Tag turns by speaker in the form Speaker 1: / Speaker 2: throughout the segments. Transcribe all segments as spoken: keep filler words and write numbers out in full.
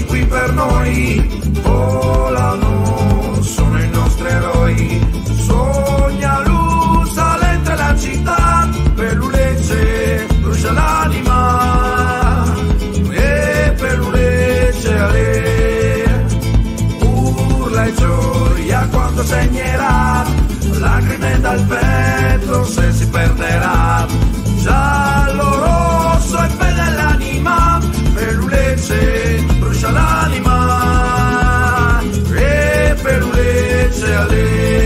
Speaker 1: qui per noi, volano, sono i nostri eroi. Sogna Lusalente la città, per l'Ulecce brucia l'anima, e per l'Ulecce ale, urla e gioia quando segnerà, lacrime dal petto se si perderà, giallo rosso e fede l'anima, per l'Ulecce brucia l'anima, e per l'Ulecce ale.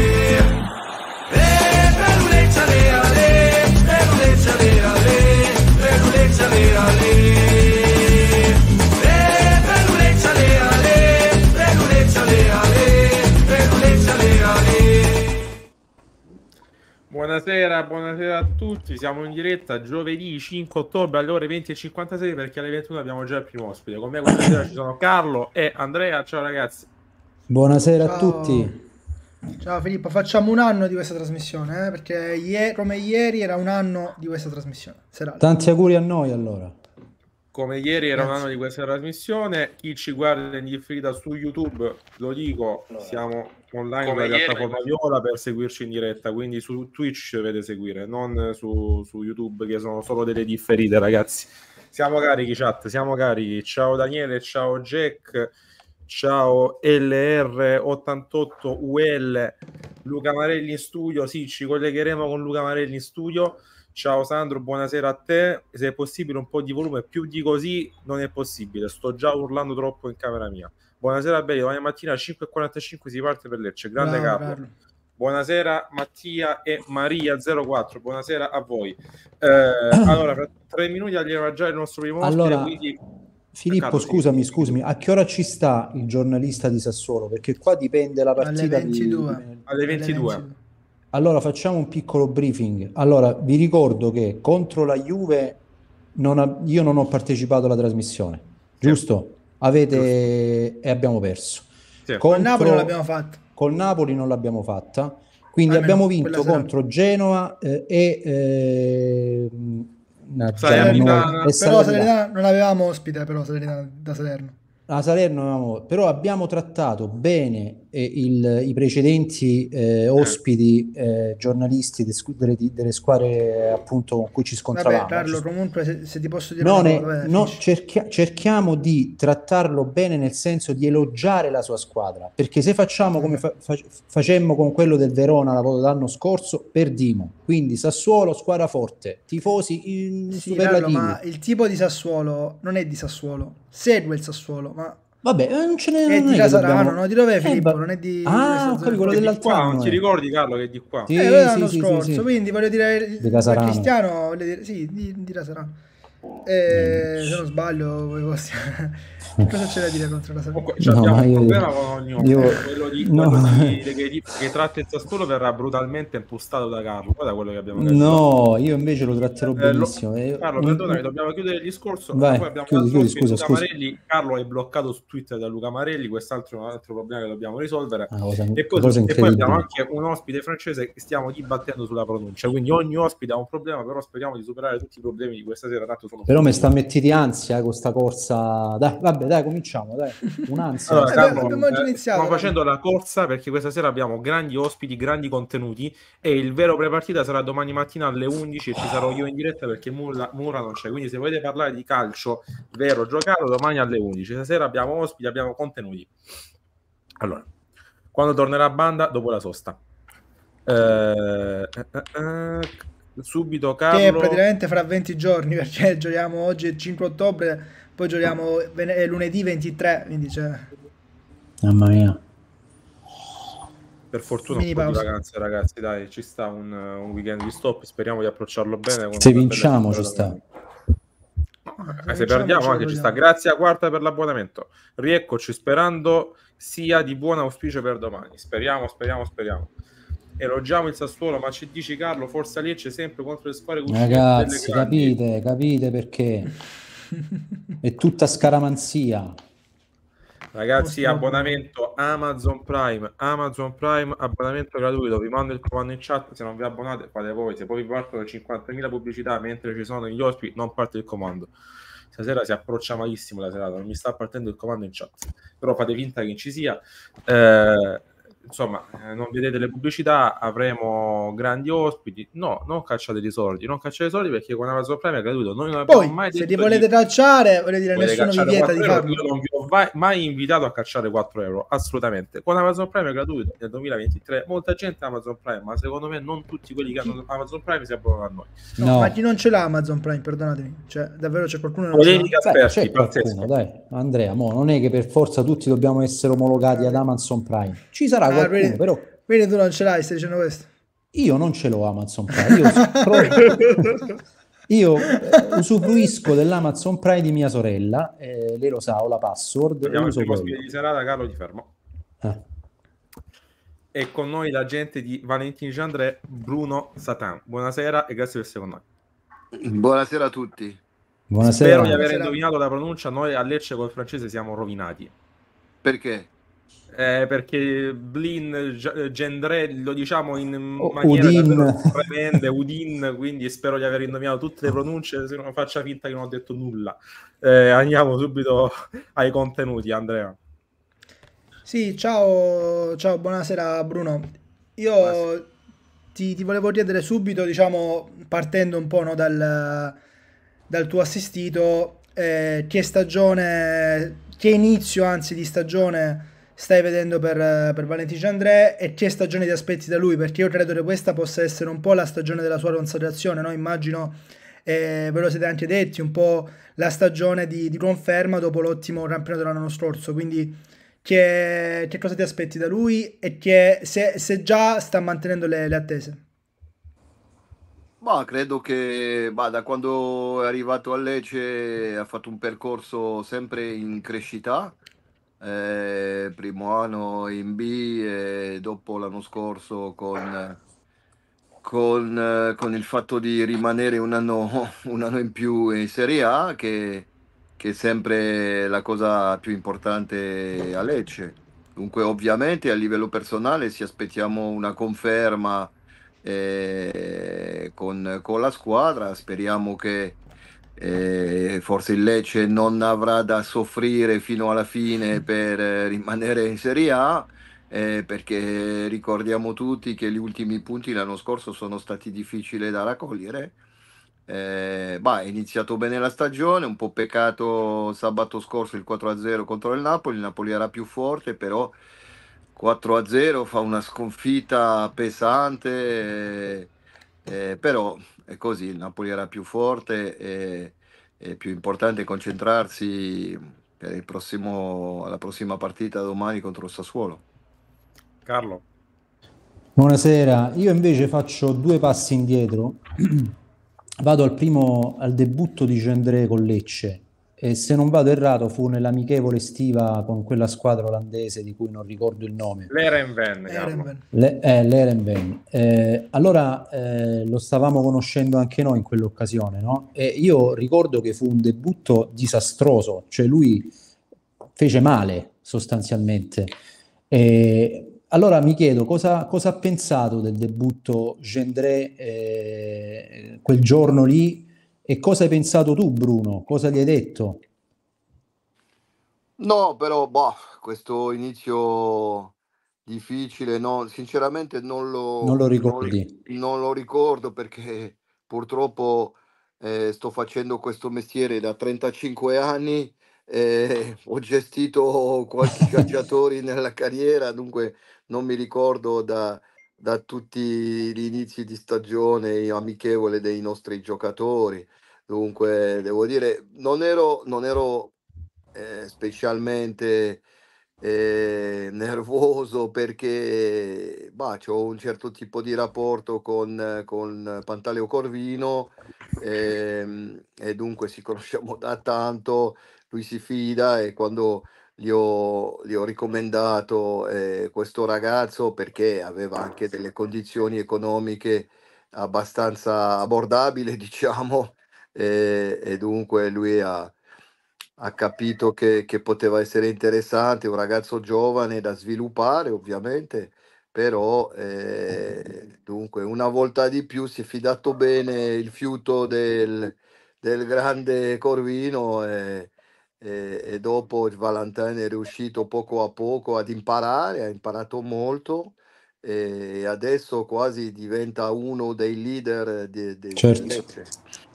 Speaker 2: Buonasera, buonasera a tutti, siamo in diretta giovedì cinque ottobre alle ore venti e cinquantasei, perché alle ventuno abbiamo già il primo ospite. Con me questa sera ci sono Carlo e Andrea. Ciao ragazzi.
Speaker 3: Buonasera
Speaker 4: Ciao.
Speaker 3: a tutti.
Speaker 4: Ciao Filippo, facciamo un anno di questa trasmissione, eh? Perché ieri, come ieri era un anno di questa trasmissione serale.
Speaker 3: Tanti auguri a noi allora.
Speaker 2: Come ieri era un
Speaker 4: Grazie.
Speaker 2: anno di questa trasmissione, chi ci guarda in differita su YouTube, lo dico, siamo online
Speaker 5: Come
Speaker 2: sulla
Speaker 5: ieri.
Speaker 2: piattaforma Viola per seguirci in diretta, quindi su Twitch ci dovete seguire, non su, su YouTube che sono solo delle differite, ragazzi. Siamo carichi chat, siamo carichi. Ciao Daniele, ciao Jack, ciao L R ottantotto U L, Luca Marelli in studio, sì, ci collegheremo con Luca Marelli in studio. Ciao Sandro, buonasera a te. Se è possibile un po' di volume, più di così non è possibile, sto già urlando troppo in camera mia. Buonasera belli, domani mattina alle cinque e quarantacinque si parte per Lecce. Grande
Speaker 4: Bravo,
Speaker 2: Carlo.
Speaker 4: Carlo.
Speaker 2: Buonasera Mattia e Maria zero quattro, buonasera a voi. Eh, allora, fra tre minuti arriverà già il nostro primo ospite,
Speaker 3: Allora,
Speaker 2: quindi...
Speaker 3: Filippo,
Speaker 2: Carlo, sì.
Speaker 3: scusami, scusami, a che ora ci sta il giornalista di Sassuolo? Perché qua dipende la
Speaker 4: Alle
Speaker 3: partita di-
Speaker 4: ventidue.
Speaker 3: di...
Speaker 2: Alle ventidue.
Speaker 3: Allora facciamo un piccolo briefing. Allora vi ricordo che contro la Juve non ha- io non ho partecipato alla trasmissione, giusto? Avete e abbiamo perso.
Speaker 2: Sì.
Speaker 4: Con
Speaker 3: Contro-
Speaker 4: Napoli non l'abbiamo fatta.
Speaker 3: Col Napoli non l'abbiamo fatta, quindi
Speaker 4: Almeno
Speaker 3: abbiamo
Speaker 4: quella
Speaker 3: vinto
Speaker 4: sera.
Speaker 3: contro Genova eh, e eh, mannaggia,
Speaker 2: Salernitana.
Speaker 3: no, e
Speaker 4: Però
Speaker 3: Salernitana.
Speaker 4: Salernitana non avevamo ospite, però Salernitana da Salerno.
Speaker 3: A Salerno avevamo- però abbiamo trattato bene eh, il- i precedenti eh, ospiti eh, giornalisti de- delle, delle squadre appunto con cui ci scontravamo.
Speaker 4: Vabbè, Carlo,
Speaker 3: Ci-
Speaker 4: comunque se, se ti posso dire
Speaker 3: Non
Speaker 4: una
Speaker 3: è-
Speaker 4: cosa, vabbè,
Speaker 3: no,
Speaker 4: finisci.
Speaker 3: cerchia- cerchiamo di trattarlo bene nel senso di elogiare la sua squadra, perché se facciamo come fa- fa- facemmo con quello del Verona la- l'anno scorso, perdimo. Quindi Sassuolo, squadra forte, tifosi in
Speaker 4: Sì, Carlo,
Speaker 3: superlativi.
Speaker 4: ma il tipo di Sassuolo non è di Sassuolo, segue il Sassuolo, ma
Speaker 3: Vabbè, eh, non ce ne
Speaker 4: è
Speaker 3: non
Speaker 4: di
Speaker 3: che
Speaker 4: Casarano,
Speaker 3: dobbiamo-
Speaker 4: no? Di dov'è
Speaker 3: Eh,
Speaker 4: Filippo?
Speaker 3: va-
Speaker 4: Non è di...
Speaker 3: Ah,
Speaker 4: di
Speaker 3: ho capito, quello
Speaker 2: È di
Speaker 3: dell'altro
Speaker 2: qua,
Speaker 3: anno.
Speaker 2: non ti
Speaker 3: eh.
Speaker 2: ricordi Carlo che è di qua?
Speaker 3: Sì,
Speaker 4: Eh, l'anno
Speaker 3: sì, sì,
Speaker 4: scorso,
Speaker 3: sì, sì.
Speaker 4: quindi voglio dire, il,
Speaker 3: Di Casarano.
Speaker 4: Cristiano, voglio dire, sì, di, di Casarano. Eh, se non sbaglio, voi posti- cosa c'è da dire contro la
Speaker 2: Comunque,
Speaker 4: Salerno?
Speaker 2: abbiamo
Speaker 3: No,
Speaker 2: un
Speaker 3: io-
Speaker 2: problema con ogni ospite,
Speaker 3: io-
Speaker 2: quello di,
Speaker 3: no.
Speaker 2: quello di- che, che, che tratta il Sassuolo verrà brutalmente impostato da Carlo, guarda quello che abbiamo detto.
Speaker 3: No, io invece lo tratterò
Speaker 2: Eh, lo-
Speaker 3: benissimo. Eh,
Speaker 2: Carlo,
Speaker 3: un-
Speaker 2: perdonami, dobbiamo chiudere il discorso.
Speaker 3: Vai,
Speaker 2: Poi abbiamo
Speaker 3: chiudi,
Speaker 2: un altro
Speaker 3: chiudi,
Speaker 2: ospite,
Speaker 3: scusa,
Speaker 2: Luca
Speaker 3: scusa.
Speaker 2: Marelli. Carlo è bloccato su Twitter da Luca Marelli, quest'altro è un altro problema che dobbiamo risolvere.
Speaker 3: Una cosa,
Speaker 2: E poi,
Speaker 3: cosa
Speaker 2: e poi abbiamo
Speaker 3: incredibile.
Speaker 2: anche un ospite francese che stiamo dibattendo sulla pronuncia. Quindi ogni ospite ha un problema, però speriamo di superare tutti i problemi di questa sera. Tanto sono
Speaker 3: Però mi sta mettendo ansia eh, con sta corsa. Dai, vabbè, dai, cominciamo, dai. Un'ansia.
Speaker 2: Allora,
Speaker 4: Eh,
Speaker 2: Carlo,
Speaker 4: abbiamo già
Speaker 2: eh,
Speaker 4: iniziato,
Speaker 2: stiamo
Speaker 4: dai.
Speaker 2: facendo la corsa perché questa sera abbiamo grandi ospiti, grandi contenuti e il vero prepartita sarà domani mattina alle undici e ci sarò io in diretta perché Mura, Mura non c'è. Quindi se volete parlare di calcio vero giocato, domani alle undici. Stasera abbiamo ospiti, abbiamo contenuti. Allora, quando tornerà Banda? Dopo la sosta. Eh, eh, eh, eh, subito
Speaker 4: Che
Speaker 2: Carlo.
Speaker 4: praticamente fra venti giorni, perché giochiamo oggi è cinque ottobre, poi giochiamo ven- è lunedì ventitré, quindi c'è...
Speaker 3: Mamma mia.
Speaker 2: Per fortuna
Speaker 4: Mini
Speaker 2: un po' di
Speaker 4: pausa.
Speaker 2: vacanze, ragazzi, dai, ci sta un, un weekend di stop, speriamo di approcciarlo bene. con
Speaker 3: Se
Speaker 2: una bella
Speaker 3: vinciamo ci
Speaker 2: vittoria
Speaker 3: sta.
Speaker 2: domenica. Eh, se perdiamo anche ci sta. Grazie a Quarta per l'abbonamento. Rieccoci, sperando sia di buon auspicio per domani. Speriamo, speriamo, speriamo. Elogiamo il Sassuolo, ma ci dici Carlo, forza Lecce sempre contro le squadre cucine
Speaker 3: Ragazzi,
Speaker 2: delle grandi.
Speaker 3: capite, capite perché è tutta scaramanzia.
Speaker 2: Ragazzi,
Speaker 4: Nostro-
Speaker 2: abbonamento Amazon Prime, Amazon Prime, abbonamento gratuito, vi mando il comando in chat, se non vi abbonate fate voi, se poi vi partono cinquantamila pubblicità mentre ci sono gli ospiti non parte il comando. stasera si approccia malissimo la serata, non mi sta partendo il comando in chat, però fate finta che ci sia. Eh, insomma, eh, non vedete le pubblicità, avremo grandi ospiti. No, non cacciate i soldi, non cacciate i soldi perché con Amazon Prime è gratuito. Noi non abbiamo
Speaker 4: Poi,
Speaker 2: mai
Speaker 4: se
Speaker 2: detto
Speaker 4: ti volete
Speaker 2: di
Speaker 4: cacciare, voglio dire,
Speaker 2: volete
Speaker 4: nessuno vi
Speaker 2: cacciare
Speaker 4: vieta
Speaker 2: quattro
Speaker 4: di
Speaker 2: euro.
Speaker 4: farlo.
Speaker 2: Io non vi ho vai- mai invitato a cacciare quattro euro, assolutamente. Con Amazon Prime è gratuito nel duemilaventitré. Molta gente ha Amazon Prime, ma secondo me non tutti quelli che hanno Amazon Prime si abbonano a noi.
Speaker 4: No,
Speaker 3: No.
Speaker 4: ma chi non ce l'ha Amazon Prime, perdonatemi. Cioè, davvero c'è qualcuno che non ce
Speaker 2: Polemica
Speaker 4: l'ha?
Speaker 3: Beh,
Speaker 2: esperti,
Speaker 3: c'è qualcuno,
Speaker 2: pazzesco.
Speaker 3: dai, Andrea, mo non è che per forza tutti dobbiamo essere omologati ad Amazon Prime. Ci sarà
Speaker 4: Ah,
Speaker 3: qualcuno,
Speaker 4: quindi,
Speaker 3: però
Speaker 4: quindi tu non ce l'hai, stai dicendo questo?
Speaker 3: io non ce l'ho Amazon Prime. Io, scrollo- io eh, usufruisco dell'Amazon Prime di mia sorella, eh, lei lo sa, ho la password e
Speaker 2: Vediamo il
Speaker 3: uso
Speaker 2: primo
Speaker 3: quello.
Speaker 2: ospite di serata, Carlo, ti fermo.
Speaker 3: Eh.
Speaker 2: E con noi la gente di Valentin Gendré, Bruno Satan. Buonasera e grazie per essere con noi.
Speaker 5: Buonasera a tutti.
Speaker 3: Buonasera.
Speaker 2: Spero di aver
Speaker 4: Buonasera.
Speaker 2: indovinato la pronuncia. Noi a Lecce col francese siamo rovinati.
Speaker 5: Perché?
Speaker 2: Eh, perché Blin, G- Gendré lo diciamo in
Speaker 3: O-
Speaker 2: maniera
Speaker 3: Udin.
Speaker 2: davvero tremende, Udin, quindi spero di aver indovinato tutte le pronunce, se non faccia finta che non ho detto nulla. Eh, andiamo subito ai contenuti, Andrea.
Speaker 4: Sì, ciao, ciao, buonasera Bruno. Io
Speaker 5: Buonasera.
Speaker 4: ti, ti volevo chiedere subito, diciamo, partendo un po', no, dal, dal tuo assistito, eh, che stagione, che inizio anzi di stagione stai vedendo per, per Valentin Gendré e che stagione ti aspetti da lui? Perché io credo che questa possa essere un po' la stagione della sua consacrazione, no? Immagino, eh, ve lo siete anche detti, un po' la stagione di, di conferma dopo l'ottimo campionato dell'anno scorso, quindi che, che cosa ti aspetti da lui e che se, se già sta mantenendo le, le attese?
Speaker 5: Ma credo che bah, da quando è arrivato a Lecce ha fatto un percorso sempre in crescita. Eh, primo anno in B e dopo l'anno scorso con, con, eh, con il fatto di rimanere un anno, un anno in più in Serie A, che, che è sempre la cosa più importante a Lecce. Dunque, ovviamente a livello personale ci aspettiamo una conferma eh, con, con la squadra. Speriamo che eh, forse il Lecce non avrà da soffrire fino alla fine per eh, rimanere in Serie A, eh, perché ricordiamo tutti che gli ultimi punti l'anno scorso sono stati difficili da raccogliere. Eh, bah, è iniziato bene la stagione, un po' peccato sabato scorso il quattro a zero contro il Napoli. Il Napoli era più forte, però quattro a zero fa una sconfitta pesante, eh, eh, però è così, il Napoli era più forte e è più importante concentrarsi per il prossimo, la prossima partita domani contro il Sassuolo.
Speaker 2: Carlo.
Speaker 3: Buonasera, io invece faccio due passi indietro, vado al primo, al debutto di Gendré con Lecce e se non vado errato fu nell'amichevole estiva con quella squadra olandese di cui non ricordo il nome.
Speaker 2: L'Erenven, Carlo.
Speaker 4: Erenven.
Speaker 3: Le, eh, l'Erenven. Eh, allora eh, lo stavamo conoscendo anche noi in quell'occasione, no? E io ricordo che fu un debutto disastroso, cioè lui fece male sostanzialmente. E allora mi chiedo cosa, cosa ha pensato del debutto Gendré eh, quel giorno lì e cosa hai pensato tu, Bruno? Cosa gli hai detto?
Speaker 5: No, però boh, questo inizio difficile, no, sinceramente non lo,
Speaker 3: Non lo
Speaker 5: non,
Speaker 3: ricordi?
Speaker 5: non lo ricordo perché purtroppo eh, sto facendo questo mestiere da trentacinque anni, eh, ho gestito qualche calciatore nella carriera, dunque non mi ricordo da, da tutti gli inizi di stagione amichevole dei nostri giocatori. Dunque, devo dire, non ero, non ero eh, specialmente eh, nervoso perché bah, ho un certo tipo di rapporto con, con Pantaleo Corvino, ehm, e dunque ci conosciamo da tanto, lui si fida e quando gli ho, gli ho ricomendato eh, questo ragazzo perché aveva anche delle condizioni economiche abbastanza abbordabili, diciamo, e, e dunque lui ha, ha capito che, che poteva essere interessante, un ragazzo giovane da sviluppare ovviamente, però eh, dunque una volta di più si è fidato bene il fiuto del, del grande Corvino e, e- e dopo il Valentin è riuscito poco a poco ad imparare, ha imparato molto e adesso quasi diventa uno dei leader de- de- del
Speaker 3: Certo.
Speaker 5: Lecce.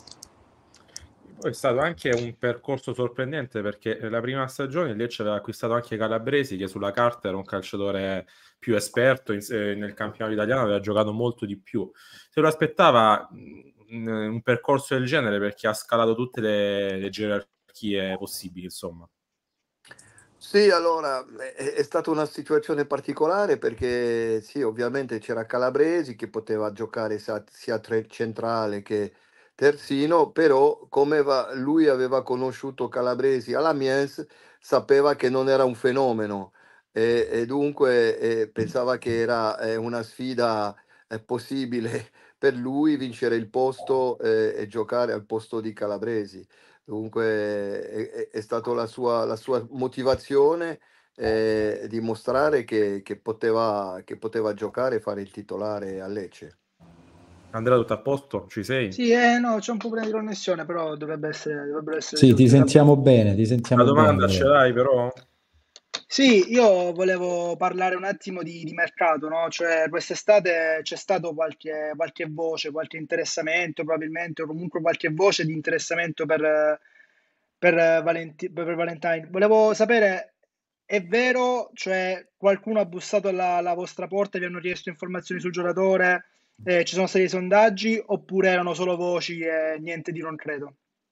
Speaker 2: Poi è stato anche un percorso sorprendente perché la prima stagione il Lecce aveva acquistato anche Calabresi, che sulla carta era un calciatore più esperto in- eh, nel campionato italiano, aveva giocato molto di più. Se lo aspettava mh, un percorso del genere perché ha scalato tutte le, le gerarchie possibili, insomma.
Speaker 5: Sì, allora è, è stata una situazione particolare perché sì, ovviamente c'era Calabresi che poteva giocare sia, sia tre- centrale che terzino, però come va- lui aveva conosciuto Calabresi all'Amiens, sapeva che non era un fenomeno e, e dunque eh, pensava che era eh, una sfida eh, possibile per lui vincere il posto eh, e giocare al posto di Calabresi. Dunque è, è- è stata la sua, la sua motivazione eh, dimostrare che, che poteva, che poteva giocare e fare il titolare a Lecce.
Speaker 2: Andrea, tutto a posto? Ci sei?
Speaker 4: Sì, eh, no, c'è un problema di connessione, però dovrebbe essere, dovrebbero essere
Speaker 3: Sì, ti
Speaker 4: giusti. Vabbè.
Speaker 3: sentiamo bene, ti
Speaker 2: La
Speaker 3: sentiamo bene,
Speaker 2: domanda ce
Speaker 3: Andrea.
Speaker 2: l'hai però?
Speaker 4: Sì, io volevo parlare un attimo di, di mercato, no? Cioè, quest'estate c'è stato qualche, qualche voce, qualche interessamento, probabilmente, o comunque qualche voce di interessamento per, eh, per, eh, Valenti- per Valentine. Volevo sapere, è vero? Cioè, qualcuno ha bussato alla, alla vostra porta e vi hanno chiesto informazioni sul giocatore? Eh, ci sono stati dei sondaggi oppure erano solo voci e niente di concreto?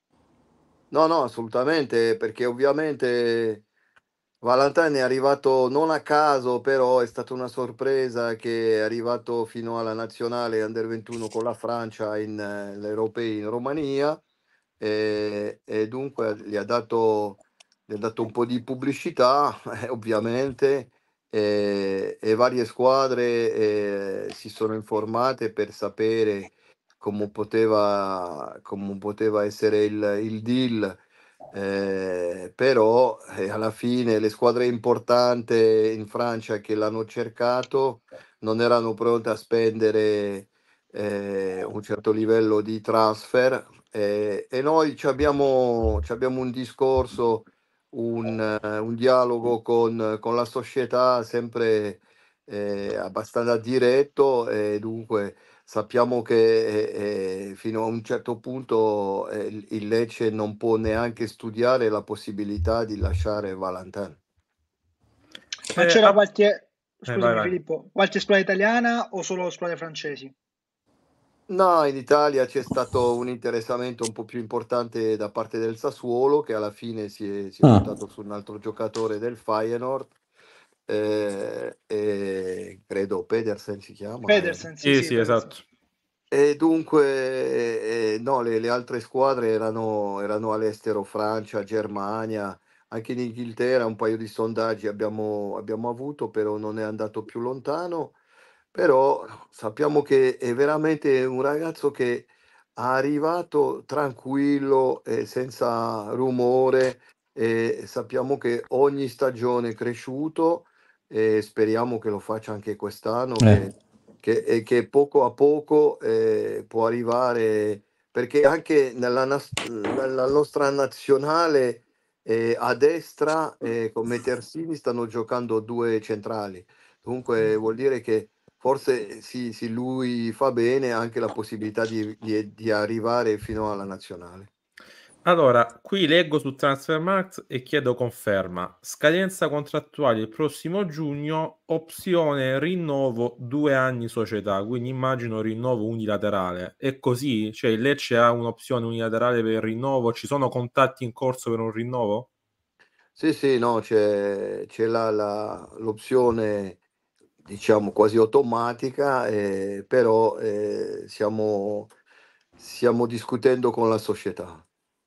Speaker 5: No, no, assolutamente, perché ovviamente Valentin è arrivato non a caso, però è stata una sorpresa che è arrivato fino alla nazionale Under ventuno con la Francia in eh, l'Europei in Romania e, e dunque gli ha dato, gli ha dato un po' di pubblicità, eh, ovviamente, e, e varie squadre eh, si sono informate per sapere come poteva, come poteva essere il, il deal. Eh, però eh, alla fine le squadre importanti in Francia che l'hanno cercato non erano pronte a spendere eh, un certo livello di transfer eh, e noi ci abbiamo, ci abbiamo un discorso, un, eh, un dialogo con, con la società sempre eh, abbastanza diretto e dunque sappiamo che eh, eh, fino a un certo punto eh, il il Lecce non può neanche studiare la possibilità di lasciare Valentin.
Speaker 4: Ma
Speaker 2: Eh,
Speaker 4: c'era
Speaker 2: ah,
Speaker 4: qualche,
Speaker 2: eh, vai,
Speaker 4: scusami
Speaker 2: vai.
Speaker 4: Filippo, qualche squadra italiana o solo squadre francesi?
Speaker 5: No, in Italia c'è stato un interessamento un po' più importante da parte del Sassuolo, che alla fine si è, si è
Speaker 3: Ah,
Speaker 5: buttato su un altro giocatore del Feyenoord, eh, e credo Pedersen si chiama. eh.
Speaker 4: Pedersen, sì,
Speaker 2: Sì,
Speaker 4: sì,
Speaker 2: sì,
Speaker 4: Pedersen.
Speaker 2: esatto.
Speaker 5: E dunque, eh, no, le, le altre squadre erano, erano all'estero, Francia, Germania, anche in Inghilterra un paio di sondaggi abbiamo, abbiamo avuto, però non è andato più lontano. Però sappiamo che è veramente un ragazzo che è arrivato tranquillo e senza rumore e sappiamo che ogni stagione è cresciuto e speriamo che lo faccia anche quest'anno,
Speaker 3: eh.
Speaker 5: che, che, e che poco a poco eh, può arrivare, perché anche nella, nas- nella nostra nazionale eh, a destra eh, come terzini stanno giocando due centrali. Dunque vuol dire che forse sì, sì, lui fa bene anche la possibilità di, di- di arrivare fino alla nazionale.
Speaker 2: Allora, qui leggo su Transfermarkt e chiedo conferma. Scadenza contrattuale il prossimo giugno, opzione rinnovo due anni società, quindi immagino rinnovo unilaterale. È così? Cioè il Lecce ha un'opzione unilaterale per il rinnovo? Ci sono contatti in corso per un rinnovo?
Speaker 5: Sì, sì, no, c'è, c'è la- la- l'opzione, diciamo, quasi automatica, eh, però eh, stiamo, stiamo discutendo con la società.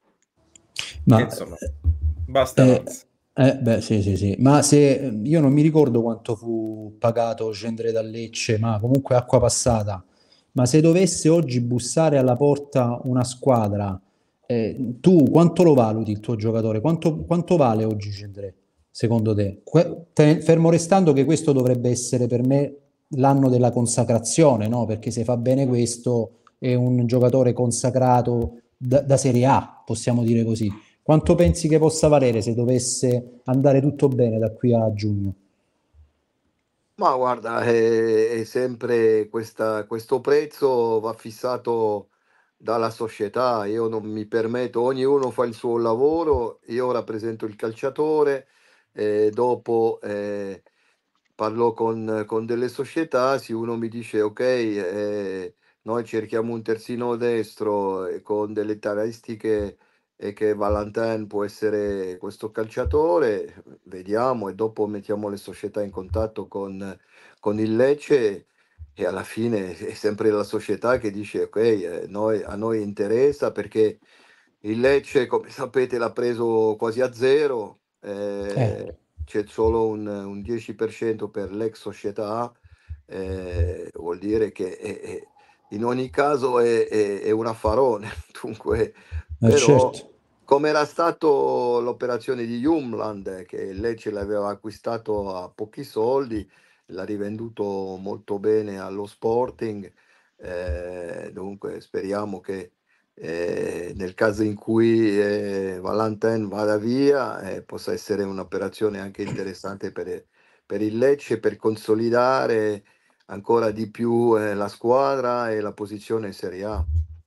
Speaker 2: E
Speaker 3: Ma
Speaker 2: insomma, basta e
Speaker 3: eh,
Speaker 2: avanza.
Speaker 3: eh, beh, sì, sì, sì. Ma se io non mi ricordo quanto fu pagato scendere da Lecce, ma comunque acqua passata. Ma se dovesse oggi bussare alla porta una squadra, eh, tu quanto lo valuti il tuo giocatore? Quanto, quanto vale oggi scendere, secondo te? Que- te- fermo restando che questo dovrebbe essere per me l'anno della consacrazione, no? Perché se fa bene questo è un giocatore consacrato da, da Serie A, possiamo dire così. Quanto pensi che possa valere se dovesse andare tutto bene da qui a giugno?
Speaker 5: Ma guarda, è, è sempre questa, questo prezzo va fissato dalla società. Io non mi permetto, ognuno fa il suo lavoro, io rappresento il calciatore, e dopo eh, parlo con, con delle società, se uno mi dice ok, eh, noi cerchiamo un terzino destro eh, con delle caratteristiche e che Valentin può essere questo calciatore, vediamo e dopo mettiamo le società in contatto con, con il Lecce e alla fine è sempre la società che dice ok, eh, noi- a noi interessa perché il Lecce, come sapete, l'ha preso quasi a zero,
Speaker 3: Eh,
Speaker 5: eh, c'è solo un, un dieci per cento per l'ex società, eh, vuol dire che è- è- in ogni caso è, è- è un affarone, dunque,
Speaker 3: eh,
Speaker 5: però
Speaker 3: certo.
Speaker 5: come era stato l'operazione di Jumland, che il Lecce l'aveva acquistato a pochi soldi, l'ha rivenduto molto bene allo Sporting, eh, dunque speriamo che eh, nel caso in cui eh, Valentin vada via eh, possa essere un'operazione anche interessante per, per il Lecce per consolidare ancora di più eh, la squadra e la posizione in Serie A.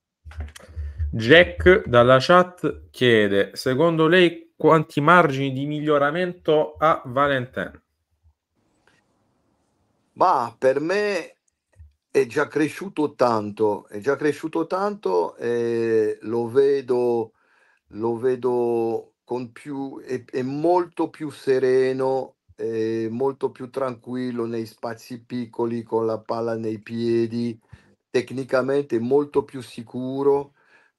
Speaker 2: Jack dalla chat chiede: secondo lei quanti margini di miglioramento ha Valentin?
Speaker 5: Ma per me è già cresciuto tanto, è già cresciuto tanto e lo vedo, lo vedo con più, è, è molto più sereno, è molto più tranquillo nei spazi piccoli, con la palla nei piedi, tecnicamente molto più sicuro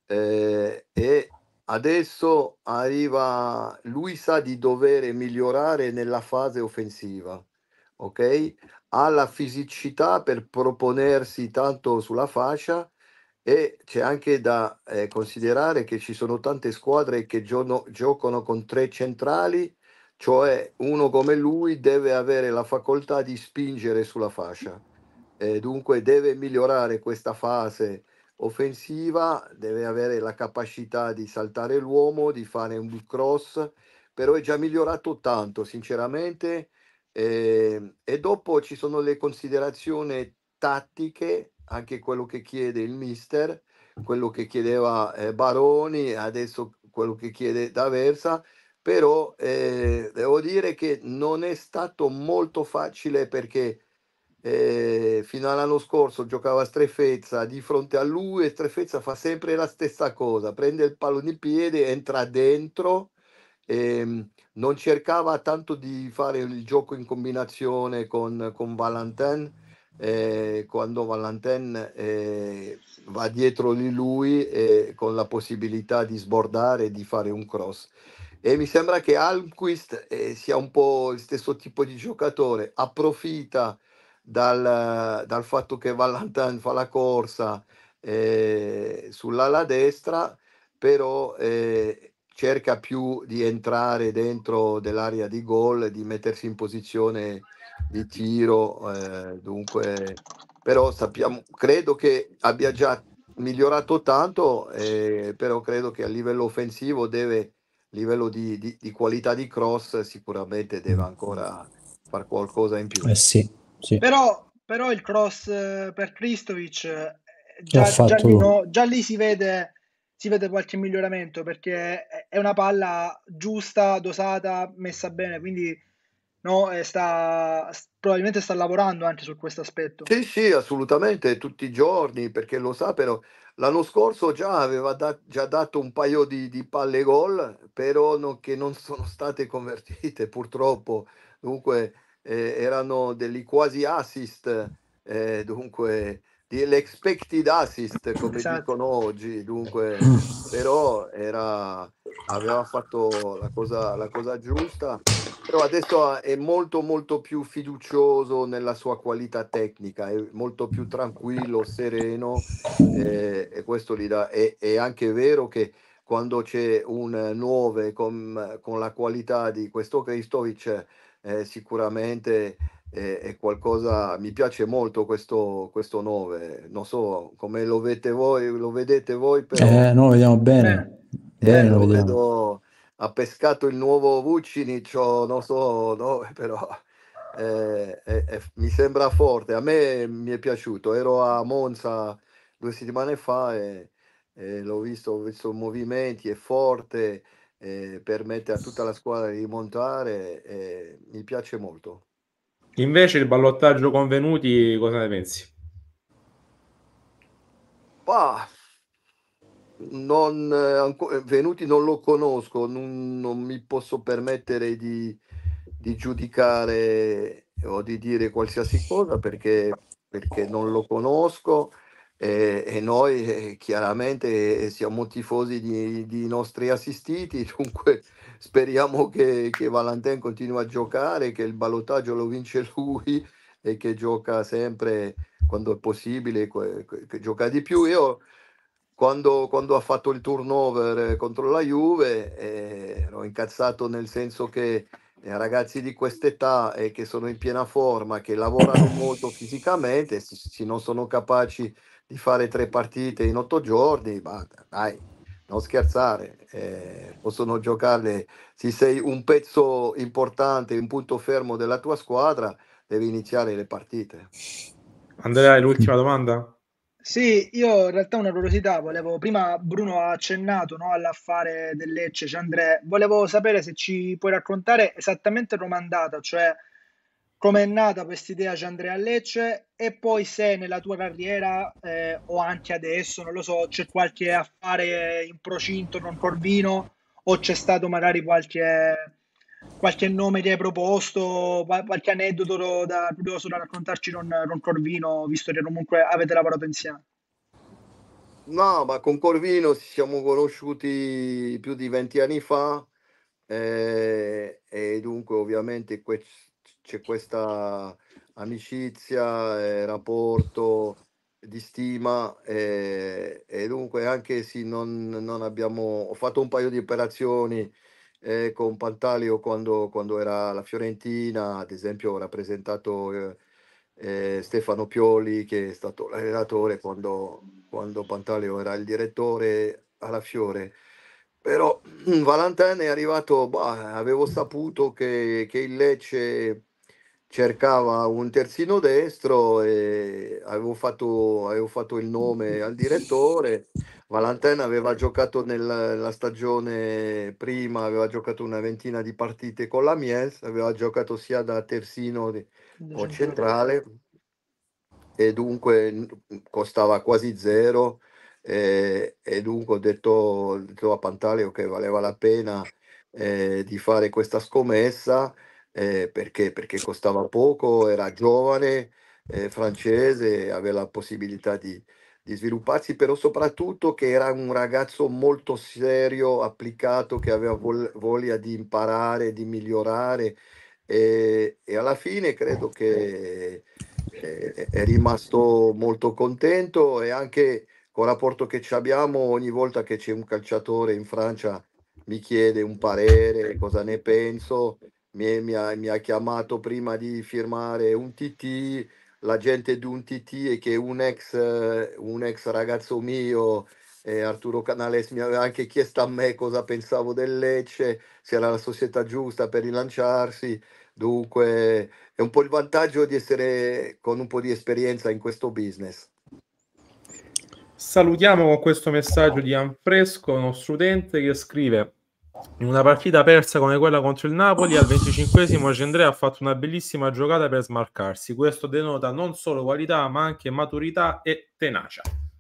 Speaker 5: eh, e adesso arriva, lui sa di dover migliorare nella fase offensiva, ok? Ha la fisicità per proponersi tanto sulla fascia e c'è anche da eh, considerare che ci sono tante squadre che giono- giocano con tre centrali, cioè uno come lui deve avere la facoltà di spingere sulla fascia. Eh, dunque deve migliorare questa fase offensiva, deve avere la capacità di saltare l'uomo, di fare un cross, però è già migliorato tanto, sinceramente. Eh, e dopo ci sono le considerazioni tattiche, anche quello che chiede il mister, quello che chiedeva eh, Baroni, adesso quello che chiede D'Aversa, però eh, devo dire che non è stato molto facile perché eh, fino all'anno scorso giocava a Strefezza di fronte a lui e Strefezza fa sempre la stessa cosa, prende il pallone in piede, entra dentro, ehm, non cercava tanto di fare il gioco in combinazione con, con Valentin, eh, quando Valentin eh, va dietro di lui eh, con la possibilità di sbordare e di fare un cross. E mi sembra che Almquist eh, sia un po' il stesso tipo di giocatore, approfitta dal, dal fatto che Valentin fa la corsa eh, sull'ala destra, però eh, cerca più di entrare dentro dell'area di gol, di mettersi in posizione di tiro, eh, dunque, però sappiamo, credo che abbia già migliorato tanto, eh, però credo che a livello offensivo deve, livello di, di- di qualità di cross, sicuramente deve
Speaker 3: Mm.
Speaker 5: ancora fare qualcosa in più.
Speaker 3: Eh sì, sì,
Speaker 4: Però, però il cross eh, per Kristovic, eh,
Speaker 3: l'ha
Speaker 4: già, già
Speaker 3: fatto
Speaker 4: lì,
Speaker 3: lui.
Speaker 4: no, già lì si vede, si vede qualche miglioramento perché è è una palla giusta, dosata, messa bene, quindi no, eh, sta, s- probabilmente sta lavorando anche su questo aspetto.
Speaker 5: Sì, sì, assolutamente, tutti i giorni, perché lo sa, però l'anno scorso già aveva da- già dato un paio di, di palle gol, però no- che non sono state convertite purtroppo, dunque eh, erano degli quasi assist, eh, dunque degli expected assist, come
Speaker 4: Esatto.
Speaker 5: dicono oggi, dunque però era, aveva fatto la cosa, la cosa giusta. Però adesso è molto molto più fiducioso nella sua qualità tecnica, è molto più tranquillo, sereno eh, e questo gli dà. È, è anche vero che quando c'è un nove con, con la qualità di questo Kristovic, eh, sicuramente è, è qualcosa, mi piace molto questo, questo nove, non so come lo vedete voi, lo vedete voi, però
Speaker 3: Eh, noi lo vediamo bene,
Speaker 4: Bene.
Speaker 3: bene
Speaker 5: eh,
Speaker 3: lo
Speaker 5: lo
Speaker 3: vediamo.
Speaker 5: vedo, ha pescato il nuovo Vucinic, o non so, no, però eh, è- è- mi sembra forte. A me mi è piaciuto. Ero a Monza due settimane fa e, e l'ho visto, ho visto i movimenti, è forte, eh, permette a tutta la squadra di montare e mi piace molto.
Speaker 2: Invece il ballottaggio convenuti, cosa ne pensi?
Speaker 5: Bah, non, eh, anco- eh, Venuti non lo conosco, non, non mi posso permettere di, di giudicare o di dire qualsiasi cosa perché, perché non lo conosco e, e noi eh, chiaramente siamo tifosi di, di nostri assistiti, dunque speriamo che, che Valentin continui a giocare, che il ballottaggio lo vince lui e che gioca sempre quando è possibile, que- que- che gioca di più. Io quando, quando ha fatto il turnover eh, contro la Juve eh, ero incazzato nel senso che eh, ragazzi di quest'età e che sono in piena forma, che lavorano molto fisicamente, se, se non sono capaci di fare tre partite in otto giorni, ma dai, non scherzare, eh, possono giocarle. Se sei un pezzo importante, un punto fermo della tua squadra, devi iniziare le partite.
Speaker 2: Andrea, l'ultima domanda?
Speaker 4: Sì, io in realtà una curiosità, volevo, prima Bruno ha accennato, no, all'affare del Lecce, cioè Andrea, volevo sapere se ci puoi raccontare esattamente come è andata, cioè come è nata questa idea c'è Andrea a Lecce e poi se nella tua carriera eh, o anche adesso, non lo so, c'è qualche affare in procinto con Corvino o c'è stato magari qualche, qualche nome che hai proposto, qual- qualche aneddoto da, curioso da raccontarci con, con Corvino, visto che comunque avete lavorato insieme.
Speaker 5: No, ma con Corvino ci siamo conosciuti più di venti anni fa eh, e dunque ovviamente que- c'è questa amicizia, eh, rapporto di stima eh, e dunque anche se non, non abbiamo, ho fatto un paio di operazioni eh, con Pantaleo quando, quando era alla Fiorentina, ad esempio ho rappresentato eh, eh, Stefano Pioli che è stato l'allenatore quando, quando Pantaleo era il direttore alla Fiore. Però Valentin è arrivato, bah, avevo saputo che, che il Lecce cercava un terzino destro e avevo fatto, avevo fatto il nome al direttore. Valentin aveva giocato nella, nella stagione prima, aveva giocato una ventina di partite con la Mies, aveva giocato sia da terzino di- o centrale e dunque n- costava quasi zero eh, e dunque ho detto, ho detto a Pantaleo che valeva la pena eh, di fare questa scommessa eh, perché, perché costava poco, era giovane, eh, francese, aveva la possibilità di, di svilupparsi, però soprattutto che era un ragazzo molto serio, applicato, che aveva vol- voglia di imparare, di migliorare e, e alla fine credo che eh, è rimasto molto contento e anche col rapporto che ci abbiamo ogni volta che c'è un calciatore in Francia mi chiede un parere, cosa ne penso, mi, mi ha, mi ha chiamato prima di firmare un T T, la gente di un T T e che un ex, eh, un ex ragazzo mio, eh, Arturo Canales, mi aveva anche chiesto a me cosa pensavo del Lecce, se era la società giusta per rilanciarsi. Dunque, è un po' il vantaggio di essere con un po' di esperienza in questo business.
Speaker 2: Salutiamo con questo messaggio di Anfresco, uno studente che scrive: in una partita persa come quella contro il Napoli, al venticinquesimo Gendrea ha fatto una bellissima giocata per smarcarsi. Questo denota non solo qualità, ma anche maturità e tenacia.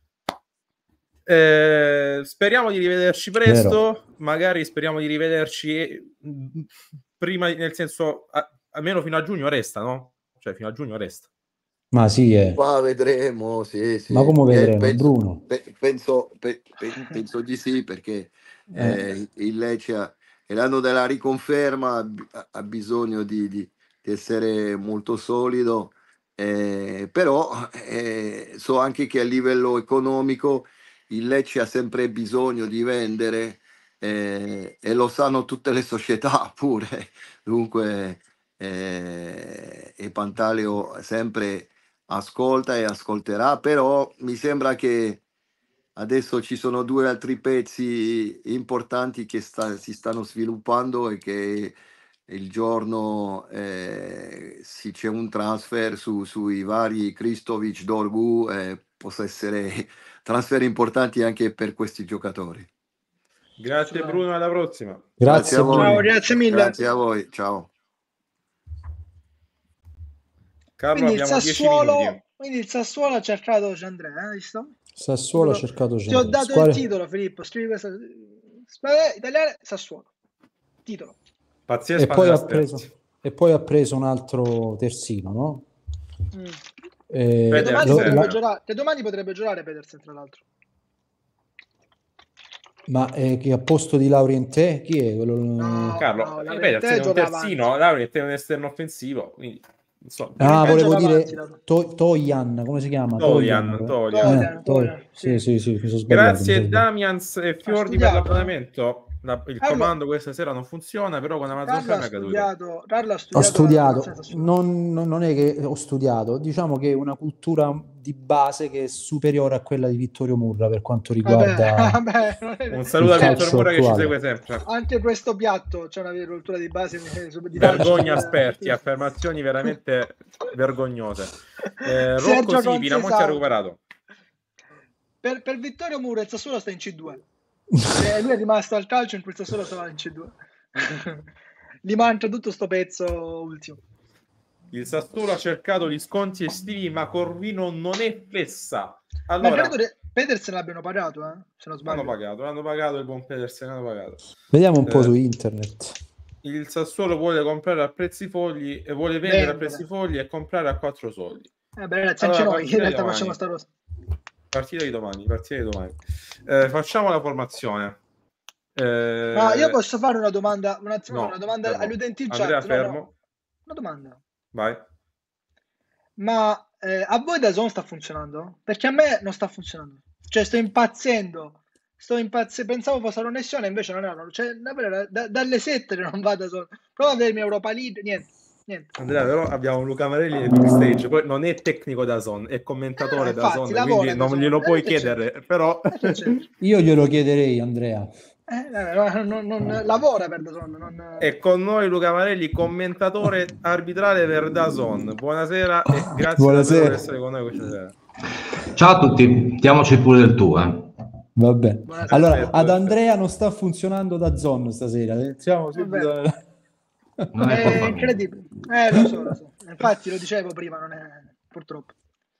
Speaker 2: Eh, speriamo di rivederci presto.
Speaker 3: Vero.
Speaker 2: Magari speriamo di rivederci eh, prima, nel senso, a- almeno fino a giugno resta, no? Cioè, fino a giugno resta.
Speaker 3: Ma sì, eh.
Speaker 5: Ma vedremo, sì,
Speaker 3: Ma
Speaker 5: sì.
Speaker 3: come
Speaker 5: Eh,
Speaker 3: vedremo,
Speaker 5: penso,
Speaker 3: Bruno?
Speaker 5: pe- penso, pe- pe- penso di sì, perché
Speaker 3: Eh,
Speaker 5: eh, il Lecce ha- è l'anno della riconferma, ha, bi- ha bisogno di, di- di essere molto solido, eh, però eh, so anche che a livello economico il Lecce ha sempre bisogno di vendere eh, e lo sanno tutte le società pure. Dunque eh, e Pantaleo sempre ascolta e ascolterà, però mi sembra che adesso ci sono due altri pezzi importanti che sta, si stanno sviluppando e che il giorno eh, sì, c'è un transfer su, sui vari Kristovic, Dorgu, eh, possa essere transfer importanti anche per questi giocatori.
Speaker 2: Grazie Bruno, alla prossima.
Speaker 3: Grazie,
Speaker 5: Grazie a voi.
Speaker 4: Ciao, grazie mille.
Speaker 5: Grazie a voi, ciao.
Speaker 2: Carlo,
Speaker 4: Quindi il,
Speaker 2: abbiamo dieci
Speaker 4: Sassuolo,
Speaker 2: minuti.
Speaker 4: quindi il Sassuolo ha cercato Gianandrea, eh, visto?
Speaker 3: Sassuolo ha cercato
Speaker 4: Ti ho
Speaker 3: Gianandrea.
Speaker 4: dato
Speaker 3: Squadre-
Speaker 4: il titolo, Filippo. Scrivi questa. Squadra italiana, Sassuolo. Titolo.
Speaker 2: Pazzesco.
Speaker 3: E poi, ha
Speaker 2: Esperti.
Speaker 3: preso, e poi ha preso un altro terzino, no?
Speaker 4: Mm.
Speaker 3: Eh,
Speaker 4: Che, domani
Speaker 3: lo-
Speaker 4: potrebbe
Speaker 3: la-
Speaker 4: giocare, che domani potrebbe giocare Pedersen, tra l'altro.
Speaker 3: ma eh, che a posto di Laurientè chi è? Quello...
Speaker 4: No.
Speaker 2: Carlo,
Speaker 4: No, la
Speaker 2: eh,
Speaker 4: Laurientè
Speaker 2: Pedersen è un
Speaker 4: gioca
Speaker 2: terzino, Laurientè è un esterno offensivo, quindi insomma.
Speaker 3: Ah,
Speaker 4: Laurientè
Speaker 3: volevo
Speaker 4: gioca
Speaker 3: dire
Speaker 4: avanti, dato.
Speaker 3: To- Toian, come si chiama?
Speaker 2: Tolian,
Speaker 3: Toian.
Speaker 2: Tolian.
Speaker 4: Tolian,
Speaker 3: Eh,
Speaker 4: Tolian,
Speaker 3: Tolian. Sì,
Speaker 4: sì.
Speaker 3: sì, sì, mi sono sbagliato, mi
Speaker 2: Grazie
Speaker 3: sono sbagliato.
Speaker 2: Damians e Fiordi per
Speaker 4: studiato,
Speaker 2: l'abbonamento. La- il
Speaker 4: Carlo-
Speaker 2: comando questa sera non funziona, però con Amazon
Speaker 4: Carlo ha
Speaker 2: Prime è caduto.
Speaker 4: studiato, Carlo ha
Speaker 3: Ho
Speaker 4: studiato, la
Speaker 3: studiato,
Speaker 4: formazione Sassuolo.
Speaker 3: non, non- non è che ho studiato, diciamo che è una cultura di base che è superiore a quella di Vittorio Murra per quanto riguarda
Speaker 4: Vabbè, vabbè, non è-
Speaker 2: Un saluto a
Speaker 3: il
Speaker 2: Vittor
Speaker 3: calcio
Speaker 2: Mura che ci
Speaker 3: attuale.
Speaker 2: segue sempre.
Speaker 4: anche questo piatto c'è una cultura di base di
Speaker 2: Vergogna
Speaker 4: calcio.
Speaker 2: esperti, affermazioni veramente vergognose. Eh,
Speaker 4: Sergio
Speaker 2: Rocco Sipi, la Monza ha
Speaker 4: Concesao.
Speaker 2: recuperato.
Speaker 4: Per, per Vittorio Mura il Sassuolo sta in C due. E lui è rimasto al calcio in cui il Sassuolo stava in C due. Gli manca tutto sto pezzo ultimo.
Speaker 2: Il Sassuolo ha cercato gli sconti estivi, ma Corvino non è fessa.
Speaker 4: Ma
Speaker 2: Allora,
Speaker 4: credo che Pedersen l'abbiano pagato, eh? Se non
Speaker 2: l'hanno
Speaker 4: sbaglio.
Speaker 2: pagato, l'hanno pagato il buon Pedersen, l'hanno pagato.
Speaker 3: Vediamo un po'
Speaker 2: Eh,
Speaker 3: su internet.
Speaker 2: Il Sassuolo vuole comprare a prezzi folli e vuole vendere a
Speaker 4: Vendere.
Speaker 2: prezzi folli e comprare a quattro soldi.
Speaker 4: Eh beh, ragazzi,
Speaker 2: Allora,
Speaker 4: anche noi in
Speaker 2: partita
Speaker 4: realtà
Speaker 2: di
Speaker 4: facciamo
Speaker 2: domani.
Speaker 4: sta cosa.
Speaker 2: Partita di domani, partita di domani. Eh, facciamo la formazione. Eh,
Speaker 4: Ma io posso fare una domanda, un attimo,
Speaker 2: no,
Speaker 4: una domanda
Speaker 2: fermo.
Speaker 4: agli utenti in chat.
Speaker 2: Andrea,
Speaker 4: No,
Speaker 2: fermo.
Speaker 4: no, una domanda.
Speaker 2: Vai.
Speaker 4: Ma eh, a voi DAZN sta funzionando? Perché a me non sta funzionando. Cioè, sto impazzendo. Sto impazzendo. Pensavo fosse una connessione, invece non era. Cioè, davvero, da- dalle sette non va DAZN. Prova a vedermi Europa League, niente. Niente.
Speaker 2: Andrea, però abbiamo Luca Marelli nel backstage, poi non è tecnico da Zon, è commentatore
Speaker 4: Eh,
Speaker 2: da
Speaker 4: infatti,
Speaker 2: Zon,
Speaker 4: lavora
Speaker 2: quindi
Speaker 4: da
Speaker 2: non
Speaker 4: Zon.
Speaker 2: glielo
Speaker 4: Eh,
Speaker 2: puoi
Speaker 4: che c'è?
Speaker 2: chiedere, però
Speaker 4: Eh, che c'è?
Speaker 3: Io glielo chiederei, Andrea.
Speaker 4: Eh, eh, non, non- lavora per DAZN. Non...
Speaker 2: è con noi Luca Marelli, commentatore arbitrale per DAZN. Buonasera e grazie
Speaker 3: Buonasera.
Speaker 2: davvero per essere con noi questa sera.
Speaker 6: Ciao a tutti, diamoci pure del tuo. Eh.
Speaker 3: Vabbè.
Speaker 4: Buonasera.
Speaker 3: Allora,
Speaker 2: Perfetto,
Speaker 3: ad
Speaker 2: perfetto.
Speaker 3: Andrea non sta funzionando da Zon stasera. Iniziamo subito.
Speaker 6: Non è
Speaker 4: È
Speaker 6: colpa mia.
Speaker 4: incredibile. Eh, lo so, lo so. Infatti lo dicevo prima, non è purtroppo.